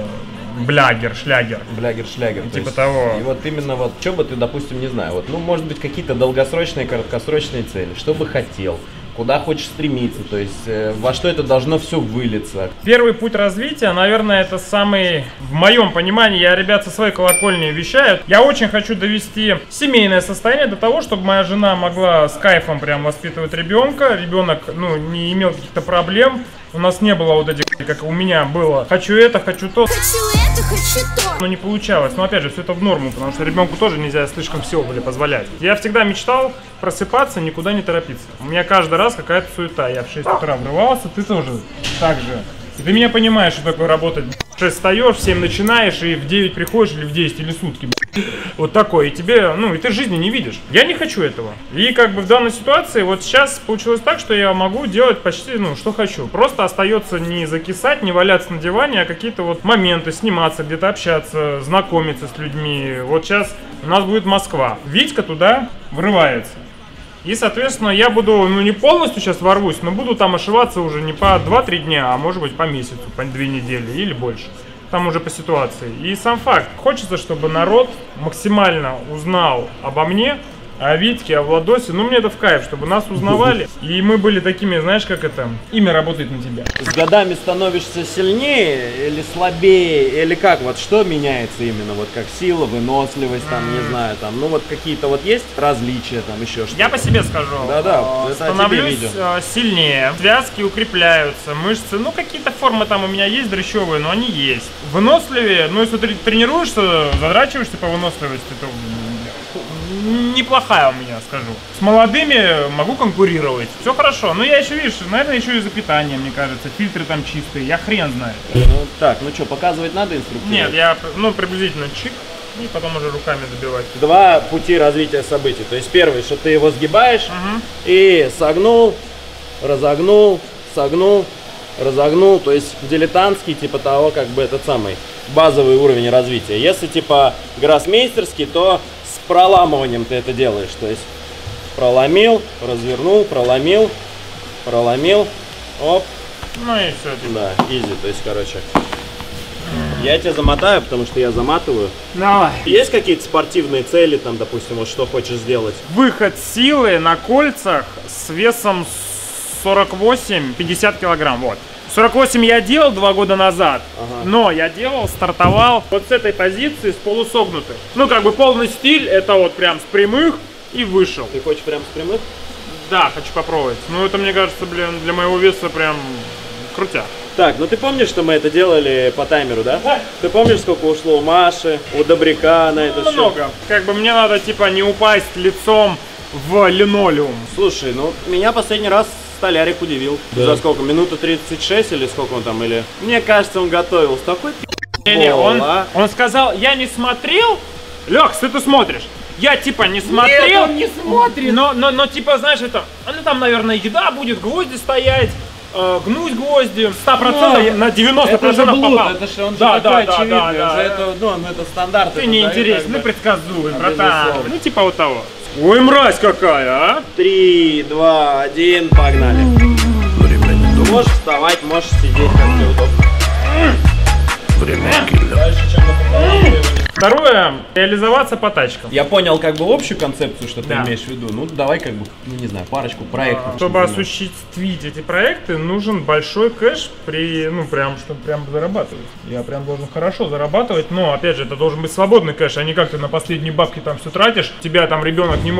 Speaker 2: шлягер.
Speaker 3: Типа
Speaker 2: того.
Speaker 3: И вот именно вот, что бы ты, допустим, не знаю, вот, ну, может быть, какие-то долгосрочные, краткосрочные цели, что бы хотел, куда хочешь стремиться, то есть во что это должно все вылиться.
Speaker 2: Первый путь развития, наверное, это самый, в моем понимании, я, ребят, со своей колокольни вещаю. Я очень хочу довести семейное состояние до того, чтобы моя жена могла с кайфом прям воспитывать ребенка. Ребенок, ну, не имел каких-то проблем. У нас не было вот этих, как у меня было, хочу это, хочу то.
Speaker 6: Хочу то.
Speaker 2: Но не получалось. Но опять же, все это в норму, потому что ребенку тоже нельзя слишком всего позволять. Я всегда мечтал просыпаться, никуда не торопиться. У меня каждый раз какая-то суета. Я в 6 утра врывался, ты тоже так же. И ты меня понимаешь, что такое работать. В 6 встаешь, в 7 начинаешь, и в 9 приходишь, или в 10, или сутки. Вот такое. И тебе, ну, и ты жизни не видишь. Я не хочу этого. И как бы в данной ситуации, вот сейчас получилось так, что я могу делать почти, ну, что хочу. Просто остается не закисать, не валяться на диване, а какие-то вот моменты, сниматься, где-то общаться, знакомиться с людьми. Вот сейчас у нас будет Москва. Витька туда врывается. И, соответственно, я буду, ну, не полностью сейчас ворвусь, но буду там ошиваться уже не по 2-3 дня, а может быть по месяцу, по 2 недели или больше. Там уже по ситуации. И сам факт. Хочется, чтобы народ максимально узнал обо мне, о Витьке, о Владосе. Ну, мне это в кайф, чтобы нас узнавали. И мы были такими, знаешь, как это, имя работает на тебя.
Speaker 3: С годами становишься сильнее или слабее, или как? Вот что меняется именно? Вот как сила, выносливость, там, не знаю, там, ну вот какие-то вот есть различия, там еще что-то?
Speaker 2: Я по себе скажу.
Speaker 3: Да-да, это
Speaker 2: становлюсь сильнее, связки укрепляются, мышцы, ну какие-то формы там у меня есть дрыщевые, но они есть. Выносливее, ну если ты тренируешься, задрачиваешься по выносливости, то неплохая у меня, скажу. С молодыми могу конкурировать. Все хорошо. Но я еще, видишь, наверное, еще и за питание, мне кажется. Фильтры там чистые. Я хрен знаю.
Speaker 3: Ну, так, ну что, показывать надо инструктивно?
Speaker 2: Нет, я, ну, приблизительно чик. И потом уже руками добивать.
Speaker 3: Два пути развития событий. То есть первый, что ты его сгибаешь и согнул, разогнул, согнул, разогнул. То есть дилетантский, типа того, как бы этот самый базовый уровень развития. Если типа гроссмейстерский, то с проламыванием ты это делаешь. То есть проломил, развернул, проломил, проломил, оп.
Speaker 2: Ну и все. Типа.
Speaker 3: Да, изи. То есть, короче, я тебя замотаю, потому что я заматываю.
Speaker 2: Давай.
Speaker 3: Есть какие-то спортивные цели, там, допустим, вот что хочешь сделать?
Speaker 2: Выход силы на кольцах с весом 48-50 килограмм, вот. 48 я делал 2 года назад, но я стартовал вот с этой позиции, с полусогнутых. Ну, как бы полный стиль, это вот прям с прямых и вышел.
Speaker 3: Ты хочешь прям с прямых?
Speaker 2: Да, хочу попробовать. Ну, это, мне кажется, блин, для моего веса прям крутяк.
Speaker 3: Так, ну ты помнишь, что мы это делали по таймеру, да?
Speaker 2: Да.
Speaker 3: Ты помнишь, сколько ушло у Маши, у Добряка на это
Speaker 2: Много. Как бы мне надо, типа, не упасть лицом в линолеум.
Speaker 3: Слушай, ну меня последний раз Столярик удивил. Да. За сколько? Минута 36 или сколько он там? Или... Мне кажется, он готовился. Такой
Speaker 2: он сказал, я не смотрел. Лекс, ты смотришь. Я типа не смотрел.
Speaker 3: Нет, он не смотрит.
Speaker 2: Но типа, знаешь, это, ну там, наверное, еда будет, гвозди стоять. Гнуть гвозди 100%, на 90%
Speaker 3: это же блуд,
Speaker 2: попал.
Speaker 3: Это же он
Speaker 2: да,
Speaker 3: такой
Speaker 2: да,
Speaker 3: очевидный.
Speaker 2: Да.
Speaker 3: Это, ну, это стандарт.
Speaker 2: Ты
Speaker 3: это,
Speaker 2: не
Speaker 3: да,
Speaker 2: интересен,
Speaker 3: как
Speaker 2: ты предсказуем, братан.
Speaker 3: безусловно.
Speaker 2: Ну типа вот того. Ой, мразь какая, а!
Speaker 3: 3, 2, 1, погнали. Ты можешь вставать, можешь сидеть, как тебе удобно.
Speaker 1: Время киллер.
Speaker 3: Дальше, чем на
Speaker 2: Второе, реализоваться по тачкам.
Speaker 3: Я понял как бы общую концепцию, что ты
Speaker 2: Да.
Speaker 3: имеешь в виду. Ну давай как бы, ну не знаю, парочку проектов.
Speaker 2: Чтобы осуществить эти проекты, нужен большой кэш при, ну прям, чтобы прям зарабатывать. Я прям должен хорошо зарабатывать, но опять же, это должен быть свободный кэш, а не как ты на последние бабки там все тратишь, тебя там ребенок не может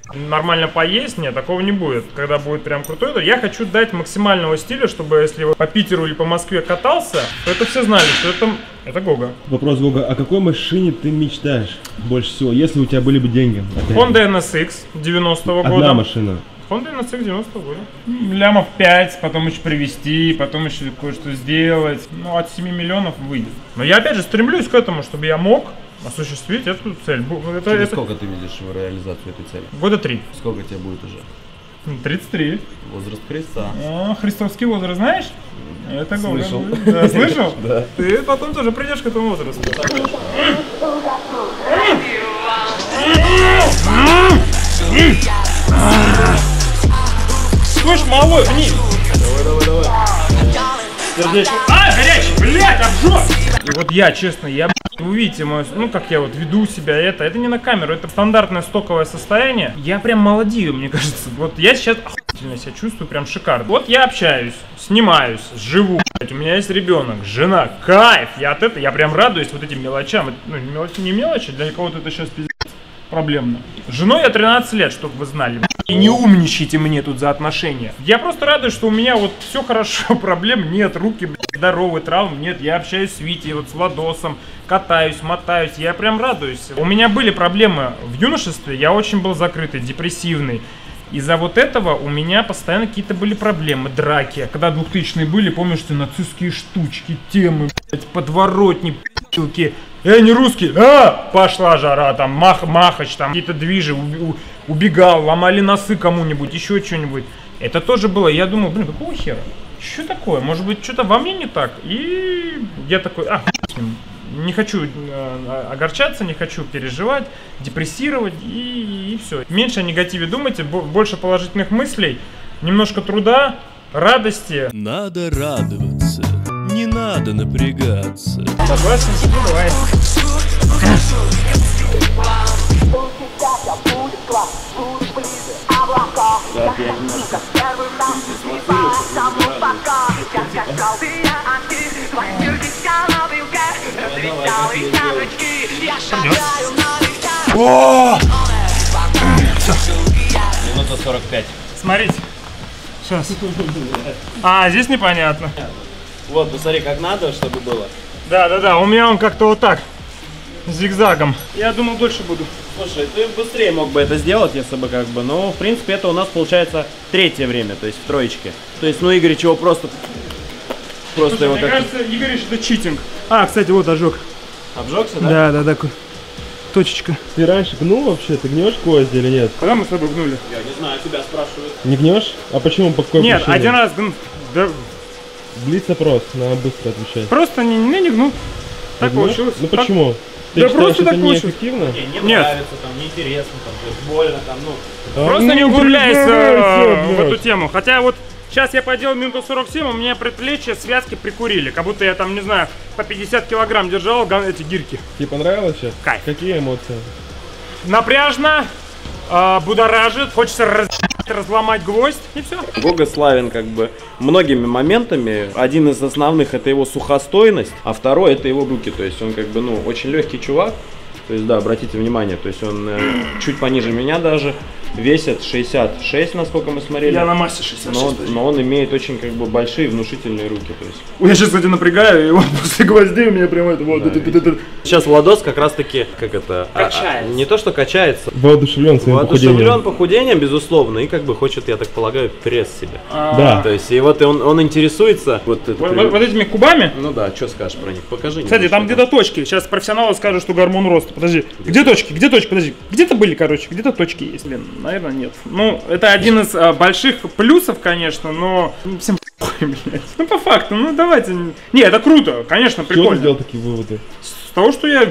Speaker 2: нормально поесть, нет, такого не будет. Когда будет прям крутой, я хочу дать максимального стиля, чтобы если вы по Питеру или по Москве катался, то это все знали, что это Гога.
Speaker 4: Вопрос, Гога, о какой машине ты мечтаешь больше всего, если у тебя были бы деньги?
Speaker 2: Honda NSX 90-го года.
Speaker 4: Одна машина.
Speaker 2: Honda NSX 90-го года. Лямов 5, потом еще привезти, потом еще кое-что сделать. Ну, от 7 миллионов выйдет. Но я опять же стремлюсь к этому, чтобы я мог осуществить эту цель.
Speaker 5: Через сколько ты видишь в реализацию этой цели?
Speaker 2: Года 3.
Speaker 5: Сколько тебе будет уже?
Speaker 2: 33.
Speaker 5: Возраст Христа.
Speaker 2: О, христовский возраст, знаешь? Это Гога.
Speaker 5: Слышал.
Speaker 2: Да, слышал?
Speaker 5: Да.
Speaker 2: Ты потом тоже придешь к этому возрасту. Слышь, малой, вниз. Давай. Сердечко. Горячий, блядь, обжег. И вот я, честно, вы увидите, ну как я вот веду себя, это не на камеру, это стандартное стоковое состояние. Я прям молодею, мне кажется. Вот я сейчас охуительно себя чувствую, прям шикарно. Вот я общаюсь, снимаюсь, живу, блядь, у меня есть ребенок, жена, кайф. Я прям радуюсь вот этим мелочам. Ну, не мелочи, для кого-то это сейчас пиздец проблемно. С женой я 13 лет, чтобы вы знали. И не умничайте мне тут за отношения. Я просто радуюсь, что у меня вот все хорошо, проблем нет, руки, блядь, здоровые, травм нет. Я общаюсь с Витей, вот с Владосом, катаюсь, мотаюсь, я прям радуюсь. У меня были проблемы в юношестве, я очень был закрытый, депрессивный. Из-за вот этого у меня постоянно какие-то были проблемы, драки. Когда 2000-е были, помнишь, нацистские штучки, темы, блядь, подворотни, пилки. Не русский, пошла жара, там, махач, там, какие-то движи, убегал, ломали носы кому-нибудь, еще что-нибудь. Это тоже было, я думал, блин, какого хера? Что такое? Может быть, что-то во мне не так? И я такой, не хочу огорчаться, не хочу переживать, депрессировать и все. Меньше о негативе думайте, больше положительных мыслей, немножко труда, радости.
Speaker 1: Надо радоваться, не надо напрягаться.
Speaker 2: Согласен, давай.
Speaker 3: Так, я немножко.
Speaker 2: О!
Speaker 3: Минута 45.
Speaker 2: Смотрите. Сейчас. Здесь непонятно.
Speaker 3: Вот, посмотри, как надо, чтобы было.
Speaker 2: Да, у меня он как-то вот так. Зигзагом. Я думал, дольше буду.
Speaker 3: Слушай, ты быстрее мог бы это сделать, если бы как бы, но в принципе это у нас получается третье время, то есть в троечке. То есть, ну Игорь чего просто
Speaker 2: Слушай,
Speaker 3: его
Speaker 2: мне
Speaker 3: как...
Speaker 2: кажется, Игорь, это читинг. Кстати, вот ожог.
Speaker 3: Обжегся, да?
Speaker 2: Да, точечка.
Speaker 4: Ты раньше гнул вообще? Ты гнешь гвозди или нет?
Speaker 2: Когда мы с тобой гнули?
Speaker 3: Я не знаю, тебя спрашивают.
Speaker 4: Не гнешь? А почему? По какой
Speaker 2: Нет,
Speaker 4: причине?
Speaker 2: один раз да,
Speaker 4: Блиц-опрос, надо быстро отвечать.
Speaker 2: просто не гнул. Так
Speaker 4: Не гнешь?
Speaker 2: получилось.
Speaker 4: Ну почему? Ты
Speaker 2: Да
Speaker 4: считаешь,
Speaker 2: просто
Speaker 4: это
Speaker 2: так получилось.
Speaker 4: неэффективно?
Speaker 3: Не
Speaker 2: Нет.
Speaker 3: нравится, там, неинтересно, там, то есть больно, там, ну...
Speaker 2: Просто не углубляйся в
Speaker 4: блядь.
Speaker 2: эту тему. Хотя вот сейчас я поделал минуту 47, у меня предплечья, связки прикурили. Как будто я там, не знаю, по 50 килограмм держал эти гирьки.
Speaker 4: Тебе понравилось сейчас?
Speaker 2: Кайф.
Speaker 4: Какие эмоции?
Speaker 2: Напряжно, будоражит, хочется разломать гвоздь и все.
Speaker 3: Гога славен как бы многими моментами. Один из основных это его сухостойность, а второй это его руки. То есть он как бы, ну, очень легкий чувак. То есть, да, обратите внимание, то есть он чуть пониже меня даже, весит 66, насколько мы смотрели.
Speaker 2: Я на массе 66.
Speaker 3: Но он имеет очень как бы большие внушительные руки. То есть.
Speaker 2: Я сейчас, кстати, напрягаю, и он после гвоздей у меня прямо это вот.
Speaker 3: Сейчас Владос как раз таки, как это...
Speaker 2: Качается.
Speaker 3: Не то, что качается.
Speaker 4: Воодушевлен своим
Speaker 3: Воодушевлен
Speaker 4: похудением.
Speaker 3: похудением, безусловно, и как бы хочет, я так полагаю, пресс себе.
Speaker 4: Да.
Speaker 3: То есть, и вот он интересуется... Вот
Speaker 2: этими кубами.
Speaker 3: Ну да, что скажешь про них? Покажи.
Speaker 2: Кстати, там где-то точки. Сейчас профессионалы скажут, что гормон роста. Подожди. Где точки? Подожди. Где-то были, короче. Где-то точки есть. Блин, наверное, нет. Ну, это один из больших плюсов, конечно, но всем похуй, блядь. Ну, по факту, ну давайте. Не, это круто, конечно,
Speaker 4: Чего ты
Speaker 2: прикольно.
Speaker 4: сделал такие выводы?
Speaker 2: С того, что я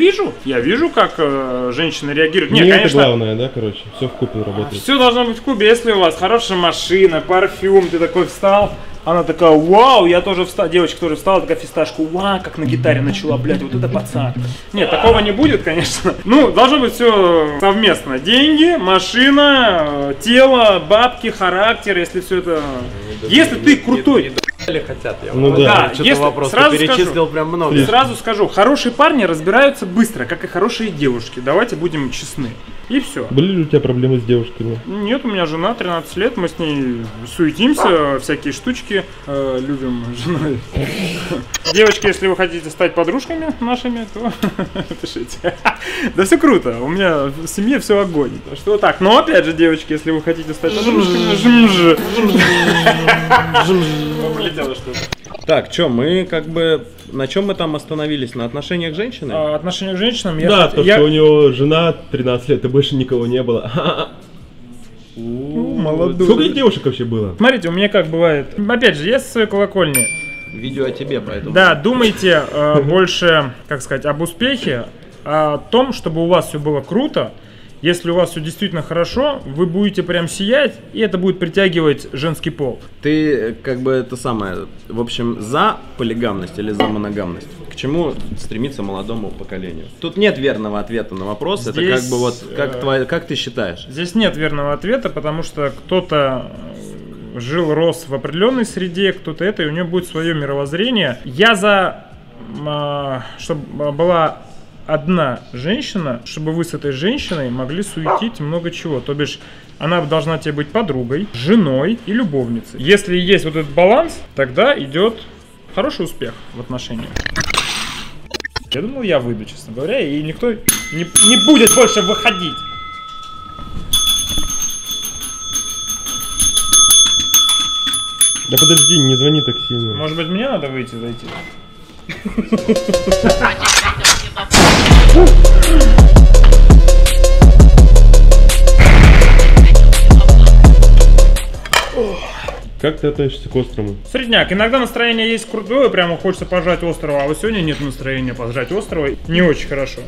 Speaker 2: вижу, как женщины реагируют.
Speaker 4: Не,
Speaker 2: Не,
Speaker 4: это
Speaker 2: конечно.
Speaker 4: главное, да, короче? Все в купе работает.
Speaker 2: Все должно быть в кубе, если у вас хорошая машина, парфюм, ты такой встал, она такая, вау, я тоже встал, девочка тоже встала, такая фисташку, вау, как на гитаре начала, блядь, вот это пацан. Нет, такого не будет, конечно. Ну, должно быть все совместно. Деньги, машина, тело, бабки, характер, если все это... Если ты крутой...
Speaker 3: хотят, я
Speaker 4: Ну да.
Speaker 3: что-то
Speaker 2: если-
Speaker 3: вопрос
Speaker 2: сразу
Speaker 3: перечислил
Speaker 2: скажу.
Speaker 3: прям много.
Speaker 2: Сразу скажу, хорошие парни разбираются быстро, как и хорошие девушки. Давайте будем честны. И все.
Speaker 4: Были ли у тебя проблемы с девушками?
Speaker 2: Нет, у меня жена 13 лет, мы с ней суетимся, всякие штучки любим с женой. Девочки, если вы хотите стать подружками нашими, то пишите. Да все круто, у меня в семье все огонь. Что так, но опять же, девочки, если вы хотите стать подружками, улетело что-то.
Speaker 3: Так, что, мы как бы... На чем мы там остановились? На отношениях с женщиной?
Speaker 2: Отношения к женщинам
Speaker 4: Да, то, что у него жена 13 лет, и больше никого не было.
Speaker 2: Молодой.
Speaker 4: Сколько девушек вообще было?
Speaker 2: Смотрите, у меня как бывает. Опять же, я со своей колокольни.
Speaker 3: Видео о тебе, поэтому...
Speaker 2: Да, думайте больше, как сказать, об успехе, о том, чтобы у вас все было круто. Если у вас все действительно хорошо, вы будете прям сиять, и это будет притягивать женский пол.
Speaker 3: Ты как бы это самое, в общем, за полигамность или за моногамность? К чему стремиться молодому поколению? Тут нет верного ответа на вопрос,
Speaker 2: Здесь,
Speaker 3: это как бы вот, как ты считаешь?
Speaker 2: Здесь нет верного ответа, потому что кто-то жил, рос в определенной среде, кто-то это, и у него будет свое мировоззрение. Я за, чтобы была одна женщина, чтобы вы с этой женщиной могли суетить много чего. То бишь, она должна тебе быть подругой, женой и любовницей. Если есть вот этот баланс, тогда идет хороший успех в отношениях. Я думал, я выйду, честно говоря, и никто не будет больше выходить.
Speaker 4: Да подожди, не звони так сильно.
Speaker 2: Может быть, мне надо выйти, зайти?
Speaker 4: Как ты относишься к острому?
Speaker 2: Средняк. Иногда настроение есть крутое, прямо хочется пожрать острова, а вот сегодня нет настроения пожрать острова. Не очень хорошо.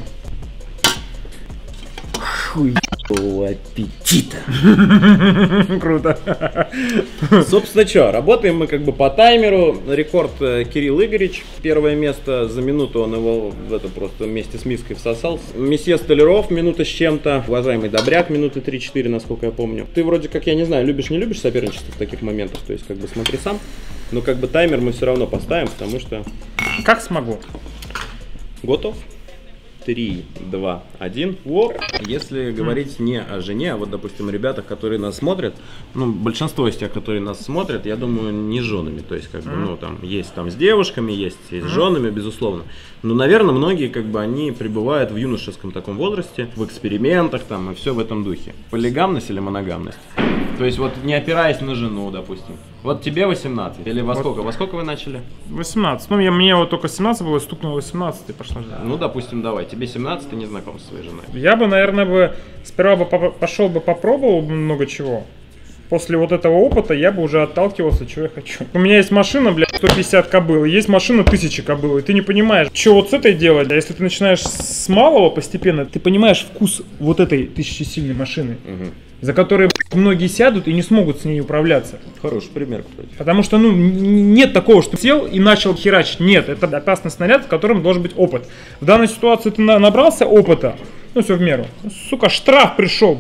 Speaker 5: Хуевого аппетита.
Speaker 2: Круто.
Speaker 3: Собственно, что, работаем мы как бы по таймеру. Рекорд Кирилл Игоревич. Первое место за минуту, он его в это просто вместе с миской всосал. Месье Столяров, минута с чем-то. Уважаемый Добряк, минуты 3-4, насколько я помню. Ты вроде как, я не знаю, любишь, не любишь соперничество в таких моментах. То есть, как бы смотри сам. Но как бы таймер мы все равно поставим, потому что...
Speaker 2: Как смогу.
Speaker 3: Готов? 3, 2, 1. Оп. Если говорить не о жене, а вот, допустим, ребятах, которые нас смотрят, ну, большинство из тех, которые нас смотрят, я думаю, не с женами. То есть, как бы, ну, там, есть там с девушками, есть и с женами, безусловно. Но, наверное, многие, как бы, они пребывают в юношеском таком возрасте, в экспериментах, там, и все в этом духе. Полигамность или моногамность? То есть, вот, не опираясь на жену, допустим. Вот тебе 18, или во сколько? Во сколько вы начали?
Speaker 2: 18. Ну, мне вот только 17 было, стукнуло 18 и пошла жена.
Speaker 3: Ну, допустим, давай. Тебе 17, ты не знаком со своей женой.
Speaker 2: Я бы, наверное, сперва пошел бы попробовал бы много чего. После вот этого опыта я бы уже отталкивался, чего я хочу. У меня есть машина, блядь, 150 кобыл, и есть машина 1000 кобыл, и ты не понимаешь, что вот с этой делать. А если ты начинаешь с малого постепенно, ты понимаешь вкус вот этой 1000-сильной машины, за которой многие сядут и не смогут с ней управляться.
Speaker 3: Хороший пример, кстати.
Speaker 2: Потому что, ну, нет такого, что сел и начал херачить. Нет, это опасный снаряд, в котором должен быть опыт. В данной ситуации ты набрался опыта, ну, все в меру. Сука, штраф пришел.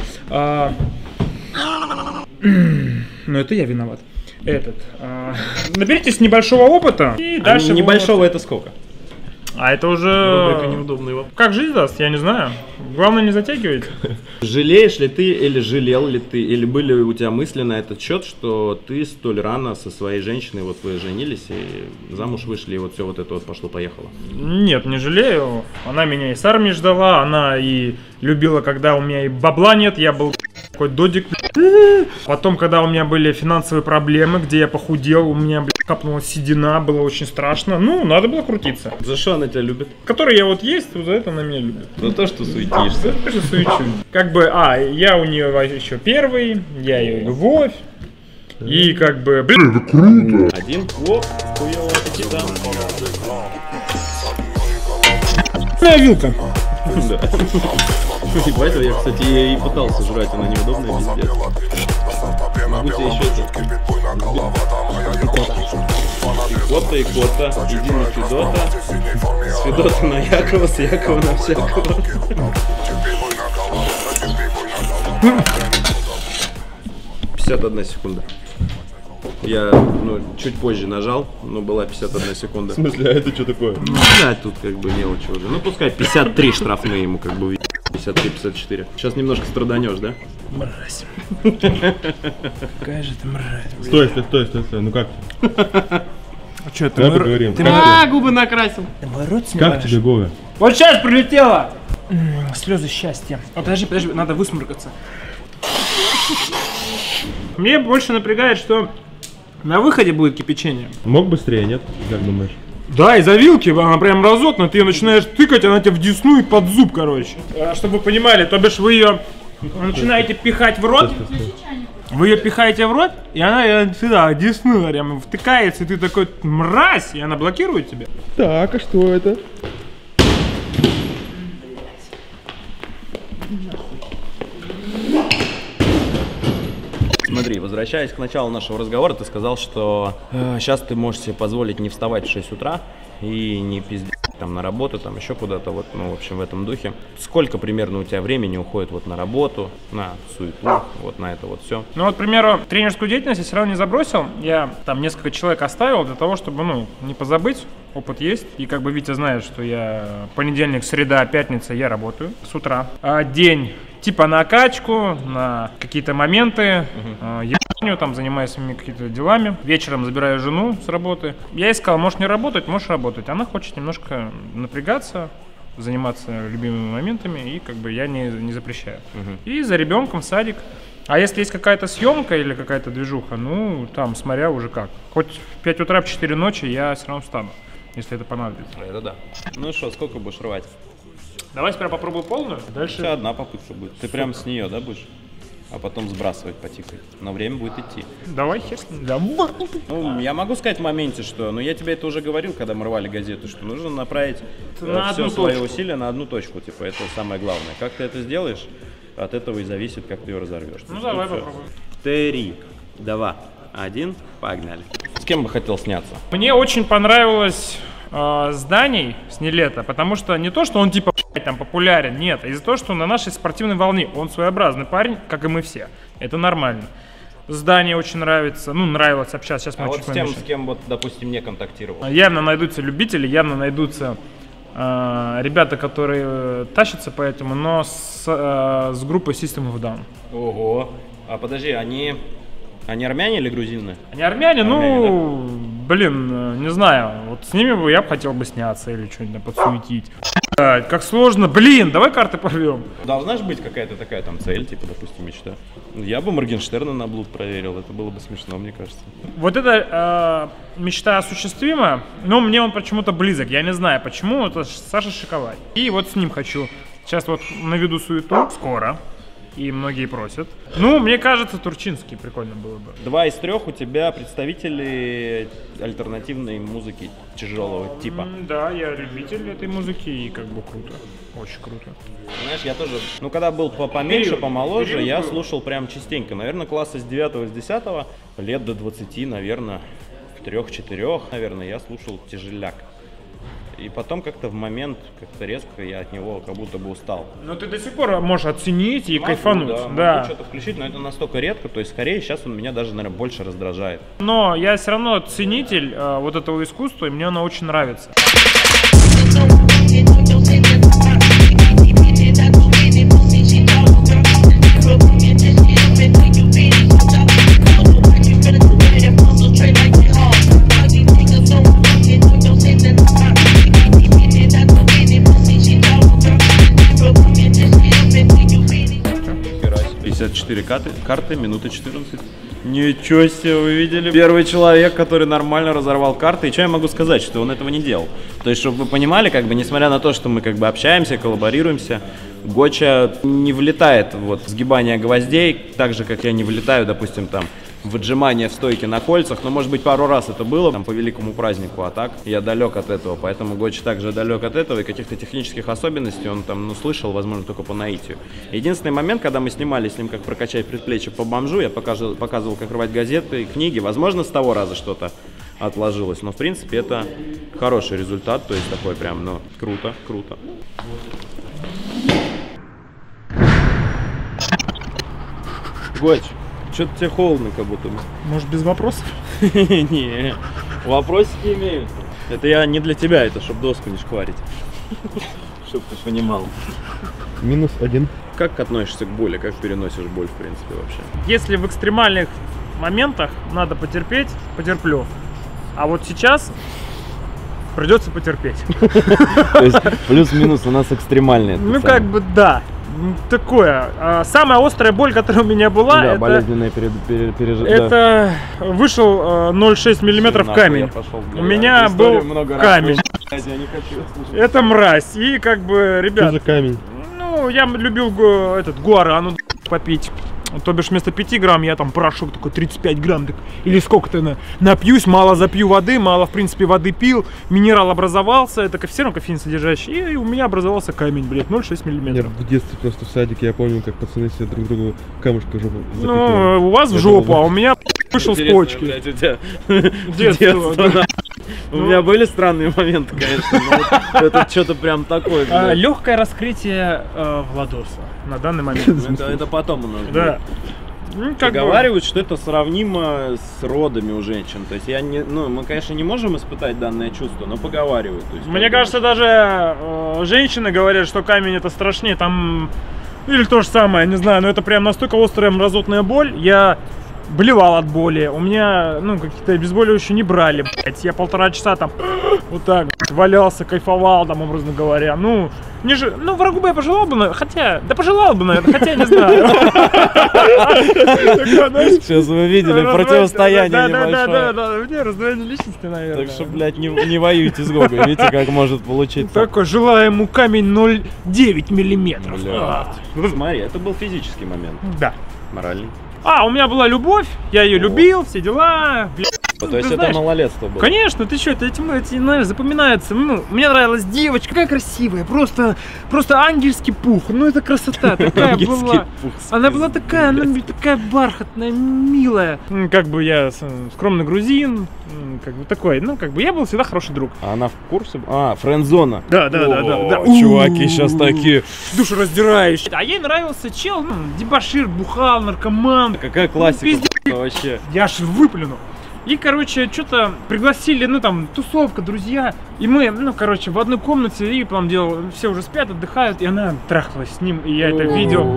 Speaker 2: Ну, это я виноват. Наберитесь небольшого опыта и дальше...
Speaker 3: Небольшого это сколько?
Speaker 2: А это уже...
Speaker 3: неудобный вопрос.
Speaker 2: Как жизнь даст, я не знаю. Главное, не затягивайте.
Speaker 3: Жалеешь ли ты или жалел ли ты, или были у тебя мысли на этот счет, что ты столь рано со своей женщиной, вот вы женились и замуж вышли, и вот все вот это вот пошло-поехало?
Speaker 2: Нет, не жалею. Она меня и с армии ждала, она и любила, когда у меня и бабла нет, я был такой додик. Потом, когда у меня были финансовые проблемы, где я похудел, у меня, капнула седина, было очень страшно. Ну, надо было крутиться.
Speaker 3: За что она тебя любит?
Speaker 2: Который я вот есть, вот за это она меня любит.
Speaker 3: За то, что суетишься.
Speaker 2: Я же суечу. Как бы, я у нее еще первый, я ее любовь. И как бы, блин.
Speaker 1: Это круто!
Speaker 3: Один. Оп, хуёвого аппетита.
Speaker 2: Моя вилка.
Speaker 3: Да. Ебать, я, кстати, и пытался жрать, она неудобная, пиздец. Могу тебе еще это... Икота, иди на Федота. С Федота на Якова, с Якова на всякого. 51 секунда. Я, чуть позже нажал, но была 51 секунда.
Speaker 4: В смысле, а это что такое?
Speaker 3: Да, тут как бы мелочи уже. Ну, пускай 53 штрафные ему как бы. 53-54. Сейчас немножко страданешь, да?
Speaker 2: Мразь. Какая же ты мразь.
Speaker 4: Стой. Ну как?
Speaker 2: А что, ты
Speaker 4: Давай поговорим.
Speaker 3: Губы накрасил.
Speaker 2: Ты мой рот
Speaker 4: Как
Speaker 2: снимаешь?
Speaker 4: тебе, Говя?
Speaker 2: Вот сейчас прилетело! Слезы счастья. О, подожди, надо высморкаться. Мне больше напрягает, что на выходе будет кипячение.
Speaker 4: Мог быстрее, нет? Как думаешь?
Speaker 2: Да, из-за вилки она прям разотна, ты ее начинаешь тыкать, она тебе в десну и под зуб, короче. Чтобы вы понимали, то бишь вы ее начинаете пихать в рот, вы ее пихаете в рот, и она сюда, десну прям втыкается, и ты такой, мразь, и она блокирует тебя.
Speaker 4: Так, а что это?
Speaker 3: Смотри, возвращаясь к началу нашего разговора, ты сказал, что сейчас ты можешь себе позволить не вставать в 6 утра и не пиздеть там на работу, там еще куда-то, вот, ну, в общем, в этом духе. Сколько примерно у тебя времени уходит вот на работу, на суету, вот на это вот все?
Speaker 2: Ну вот, к примеру, тренерскую деятельность я все равно не забросил. Я там несколько человек оставил для того, чтобы, ну, не позабыть. Опыт есть. И как бы Витя знает, что я понедельник, среда, пятница я работаю с утра. А день типа на качку, на какие-то моменты, ебаню, там занимаюсь своими какими-то делами. Вечером забираю жену с работы. Я ей сказал, можешь не работать, можешь работать. Она хочет немножко напрягаться, заниматься любимыми моментами, и как бы я не запрещаю. И за ребенком в садик. А если есть какая-то съемка или какая-то движуха, ну, там, смотря уже как. Хоть в 5 утра, в 4 ночи я все равно встану, если это понадобится.
Speaker 3: Это да. Ну что, сколько будешь рвать?
Speaker 2: Давай сперва попробую полную, дальше...
Speaker 3: У тебя одна попытка будет. Ты прям с нее, да, будешь? А потом сбрасывать потихоньку. Но время будет идти.
Speaker 2: Давай, хер с ним. Давай.
Speaker 3: Ну, я могу сказать в моменте, что... Ну, я тебе это уже говорил, когда мы рвали газету, что нужно направить все свои усилия на одну точку. Типа, это самое главное. Как ты это сделаешь, от этого и зависит, как ты ее разорвешь.
Speaker 2: Ну, давай попробуем.
Speaker 3: 3, 2, 1, погнали. С кем бы хотел сняться?
Speaker 2: Мне очень понравилось с Даней, с Нилета, потому что не то, что он типа там популярен, нет, а из-за того, что на нашей спортивной волне он своеобразный парень, как и мы все. Это нормально. С Даней очень нравится, ну, нравилось общаться. Сейчас мы
Speaker 3: вот
Speaker 2: чуть
Speaker 3: с тем,
Speaker 2: поменьше.
Speaker 3: с кем, вот, допустим, не контактировал.
Speaker 2: Явно найдутся любители, явно найдутся ребята, которые тащатся по этому, но с группой System of a Down.
Speaker 3: Ого. А подожди, они армяне или грузины?
Speaker 2: Они армяне, ну,
Speaker 3: да?
Speaker 2: Блин, не знаю, вот с ними я бы хотел бы сняться или что-нибудь подсуетить. Как сложно, блин, давай карты порвем.
Speaker 3: Должна же быть какая-то такая там цель, типа, допустим, мечта. Я бы Моргенштерна на блуд проверил, это было бы смешно, мне кажется. Вот
Speaker 2: эта мечта осуществима, но мне он почему-то близок, я не знаю почему, это Саша Шоколад. И вот с ним хочу, сейчас вот наведу суету, скоро. И многие просят. Ну, мне кажется, Турчинский прикольно было бы.
Speaker 3: 2 из 3 у тебя представители альтернативной музыки тяжелого типа.
Speaker 2: Да, я любитель этой музыки, и как бы круто. Очень круто.
Speaker 3: Знаешь, я тоже, ну, когда был поменьше, помоложе, я слушал прям частенько. Наверное, класса с 9 с 10 лет до 20, наверное, 3-4, наверное, я слушал тяжеляк. И потом как-то в момент, как-то резко я от него как будто бы устал.
Speaker 2: Но ты до сих пор можешь оценить и кайфануть.
Speaker 3: Да, могу что-то включить, но это настолько редко, то есть скорее сейчас он меня даже, наверное, больше раздражает.
Speaker 2: Но я все равно ценитель вот этого искусства, и мне оно очень нравится.
Speaker 3: Карты, минуты 14. Ничего себе, вы видели? Первый человек, который нормально разорвал карты. И что я могу сказать, что он этого не делал? То есть, чтобы вы понимали, как бы, несмотря на то, что мы как бы общаемся, коллаборируемся, Гоча не влетает вот в сгибание гвоздей, так же, как я не влетаю, допустим, там, в отжимание в стойке на кольцах, но, может быть, пару раз это было там по великому празднику, а так я далек от этого, поэтому Гоча также далек от этого, и каких-то технических особенностей он там, ну, слышал, возможно, только по наитию. Единственный момент, когда мы снимали с ним, как прокачать предплечье по бомжу, я показывал, как рвать газеты, книги, возможно, с того раза что-то отложилось, но, в принципе, это хороший результат, то есть такой прям, ну, круто, круто. Гоч, что-то тебе холодно как будто.
Speaker 2: Может, без вопросов?
Speaker 3: Не, вопросики имеются. Это я не для тебя, это чтобы доску не шкварить. Чтоб ты понимал.
Speaker 4: -1.
Speaker 3: Как относишься к боли? Как переносишь боль, в принципе, вообще?
Speaker 2: Если в экстремальных моментах надо потерпеть, потерплю. А вот сейчас придется потерпеть.
Speaker 5: То есть плюс-минус у нас экстремальные.
Speaker 2: Ну как бы да. Такое. Самая острая боль, которая у меня была,
Speaker 5: Да,
Speaker 2: это,
Speaker 5: болезненное пережитие.
Speaker 2: это вышел 0,6 миллиметров камень. У меня был камень. Это мразь. И как бы,
Speaker 4: Что
Speaker 2: ребят,
Speaker 4: за камень?
Speaker 2: ну, я любил этот гуарану попить. То бишь вместо 5 грамм я там порошок такой 35 грамм. Так, или сколько-то напьюсь, мало запью воды, мало в принципе воды пил. Минерал образовался, это все равно кофеин содержащий. И у меня образовался камень, блядь, 0,6
Speaker 4: Я
Speaker 2: миллиметров.
Speaker 4: в детстве просто в садике, я помню, как пацаны все друг другу камушка в жопу запихивали.
Speaker 2: Ну, у вас в жопу, а у меня вышел с почки. Детство.
Speaker 3: У меня были странные моменты, конечно, но это что-то прям такое.
Speaker 2: Легкое раскрытие Владоса на данный момент.
Speaker 3: Это потом у нас будет.
Speaker 2: Да. Ну, как бы,
Speaker 3: Поговаривают, что это сравнимо с родами у женщин. То есть мы, конечно, не можем испытать данное чувство, но поговаривают. То есть,
Speaker 2: мне кажется, даже женщины говорят, что камень это страшнее, там, или то же самое, не знаю, но это прям настолько острая мразотная боль, я блевал от боли, у меня, ну, какие-то обезболивающие не брали, блядь, я 1,5 часа там вот так валялся, кайфовал, там, образно говоря, ну, врагу бы я пожелал бы, хотя, да пожелал бы, наверное, хотя не знаю.
Speaker 3: Сейчас вы видели противостояние небольшое.
Speaker 2: Да, у меня раздвоение личности, наверное.
Speaker 3: Так что, блядь, не воюйте с Гогой, видите, как может получиться.
Speaker 2: Такой, желаю ему камень 0,9 миллиметров.
Speaker 3: Смотри, это был физический момент.
Speaker 2: Да.
Speaker 3: Моральный.
Speaker 2: У меня была любовь, я ее любил, все дела.
Speaker 3: То есть это малолетство было?
Speaker 2: Конечно, ты что, эти, наверное, запоминаются. Ну, мне нравилась девочка, какая красивая, просто ангельский пух. Ну, это красота такая была. Она была такая, она такая бархатная, милая. Как бы я скромный грузин, как бы такой, ну, как бы я был всегда хороший друг.
Speaker 3: А она в курсе? Френд-зона.
Speaker 2: Да.
Speaker 3: Чуваки сейчас такие.
Speaker 2: Душераздирающие. А ей нравился чел, дебошир, бухал, наркоман.
Speaker 3: Какая классика вообще.
Speaker 2: Я аж выплюнул. И, короче, что-то пригласили, ну, там, тусовка, друзья. И мы, ну, короче, в одной комнате, и там делал, все уже спят, отдыхают, и она трахалась с ним, и я это видел.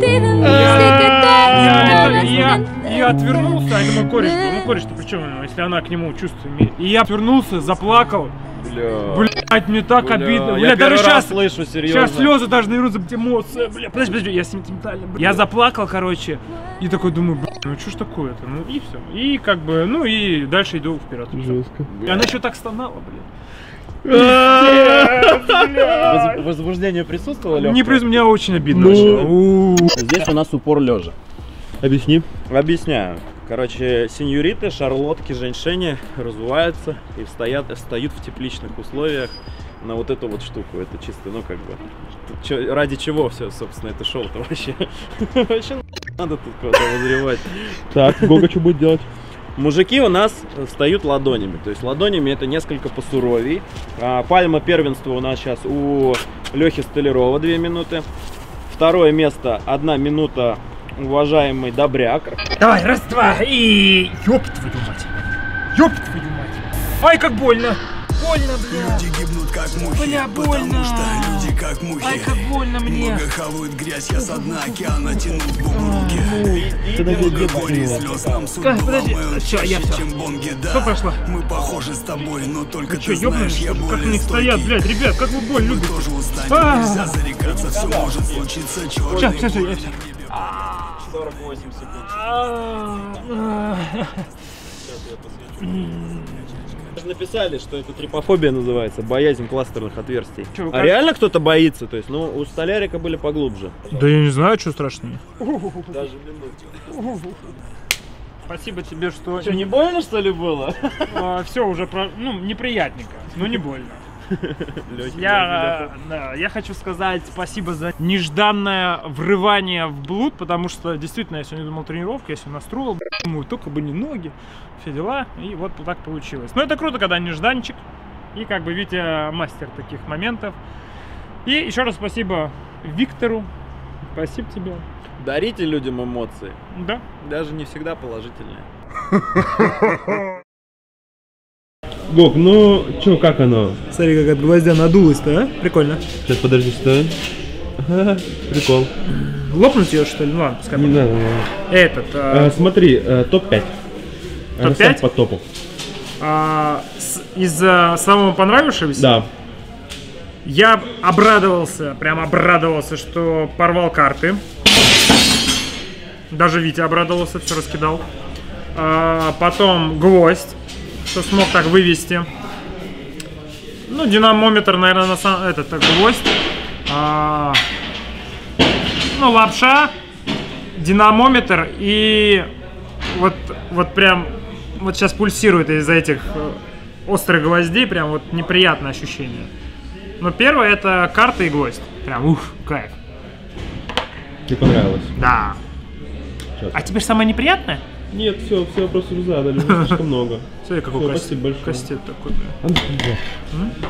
Speaker 2: Я отвернулся, а это мой кореш был. Ну, кореш-то при чем, если она к нему чувства имеет. И я отвернулся, заплакал. Блять, мне так обидно.
Speaker 3: Я
Speaker 2: даже сейчас
Speaker 3: слышу, серьезно.
Speaker 2: Сейчас слезы даже навернутся, эмоции. Бля, подожди, я сентиментальный. Я заплакал, короче, и такой думаю, ну что ж такое-то? Ну и все. И как бы, ну и дальше иду вперед.
Speaker 4: Жестко.
Speaker 2: И она еще так стонала, блин.
Speaker 3: Возбуждение присутствовало, Лёха?
Speaker 2: Не присутствовало, мне очень обидно.
Speaker 3: Здесь у нас упор лежа.
Speaker 4: Объясни.
Speaker 3: Объясняю. Короче, сеньориты, шарлотки, женьшени разуваются и встают в тепличных условиях на вот эту вот штуку. Это чисто, ну как бы, ради чего все, собственно, это шоу-то вообще? Вообще надо тут кого-то возревать.
Speaker 4: Так, Гога что будет делать?
Speaker 3: Мужики у нас встают ладонями, то есть ладонями это несколько посуровей. Пальма первенства у нас сейчас у Лехи Столярова 2 минуты. Второе место 1 минута. Уважаемый Добряк.
Speaker 2: Давай, раз, два, и... Ёб твою мать. Ёб твою мать. Ай, как больно. Больно, бля.
Speaker 6: Люди гибнут как мухи,
Speaker 2: Бля, больно.
Speaker 6: потому что люди как мухи.
Speaker 2: Ай, как больно мне.
Speaker 6: Много хавают грязь, я со дна океана тяну в бумруки. Горе слез нам судьба
Speaker 2: Подожди,
Speaker 6: ломают
Speaker 2: всё, я
Speaker 6: чаще,
Speaker 2: всё.
Speaker 6: чем бонги, да.
Speaker 2: Что прошло?
Speaker 6: Мы похожи с тобой, но только
Speaker 2: Чё,
Speaker 6: ты знаешь,
Speaker 2: ёбнулись?
Speaker 6: я
Speaker 2: Как
Speaker 6: более
Speaker 2: они стоят,
Speaker 6: стойкий.
Speaker 2: блядь, ребят, как вы боль
Speaker 6: Мы
Speaker 2: любите?
Speaker 6: тоже устанем,
Speaker 2: А.
Speaker 6: нельзя зарекаться, все может случиться. Черный
Speaker 2: Сейчас, я
Speaker 6: бурь.
Speaker 2: все.
Speaker 3: 48 секунд. Написали, что это трипофобия называется, боязнь кластерных отверстий.
Speaker 2: Чё,
Speaker 3: А
Speaker 2: как?
Speaker 3: реально кто-то боится? То есть, ну, у Столярика были поглубже.
Speaker 2: Да я не знаю, что страшного.
Speaker 3: Даже минуту.
Speaker 2: Спасибо тебе, что...
Speaker 3: Что, не больно, что ли, было?
Speaker 2: Все уже, ну, неприятненько, но не больно.
Speaker 3: Лёхи,
Speaker 2: Я хочу сказать спасибо за нежданное врывание в блуд, потому что действительно я сегодня думал тренировка, я сегодня настроил, думаю, только бы не ноги, все дела, и вот так получилось. Но это круто, когда нежданчик, и как бы Витя мастер таких моментов. И еще раз спасибо Виктору, спасибо тебе.
Speaker 3: Дарите людям эмоции,
Speaker 2: Да.
Speaker 3: даже не всегда положительные.
Speaker 4: Гог, ну чё, как оно?
Speaker 2: Смотри, как от гвоздя надулось-то, а? Прикольно.
Speaker 4: Сейчас, подожди, стой. Прикол.
Speaker 2: Лопнуть ее, что ли? Ну ладно, пускай.
Speaker 4: Не надо.
Speaker 2: Этот,
Speaker 4: Смотри, топ-5.
Speaker 2: Топ-5?
Speaker 4: Расставь по топу.
Speaker 2: из самого понравившегося,
Speaker 4: Да.
Speaker 2: я обрадовался, прям обрадовался, что порвал карты. Даже Витя обрадовался, все раскидал. Потом гвоздь, что смог так вывести. Ну, динамометр, наверное, на самом... этот гвоздь. Ну, лапша, динамометр и вот прям вот сейчас пульсирует из-за этих острых гвоздей, прям вот неприятное ощущение. Но первое это карта и гвоздь. Прям ух, кайф.
Speaker 4: Тебе понравилось?
Speaker 2: Да.
Speaker 4: Чё?
Speaker 2: А тебе же самое неприятное?
Speaker 4: Нет, все вопросы уже задали, уже слишком много.
Speaker 2: Смотри, какой
Speaker 4: Всё,
Speaker 2: кастет,
Speaker 4: спасибо большое.
Speaker 2: кастет такой, бля.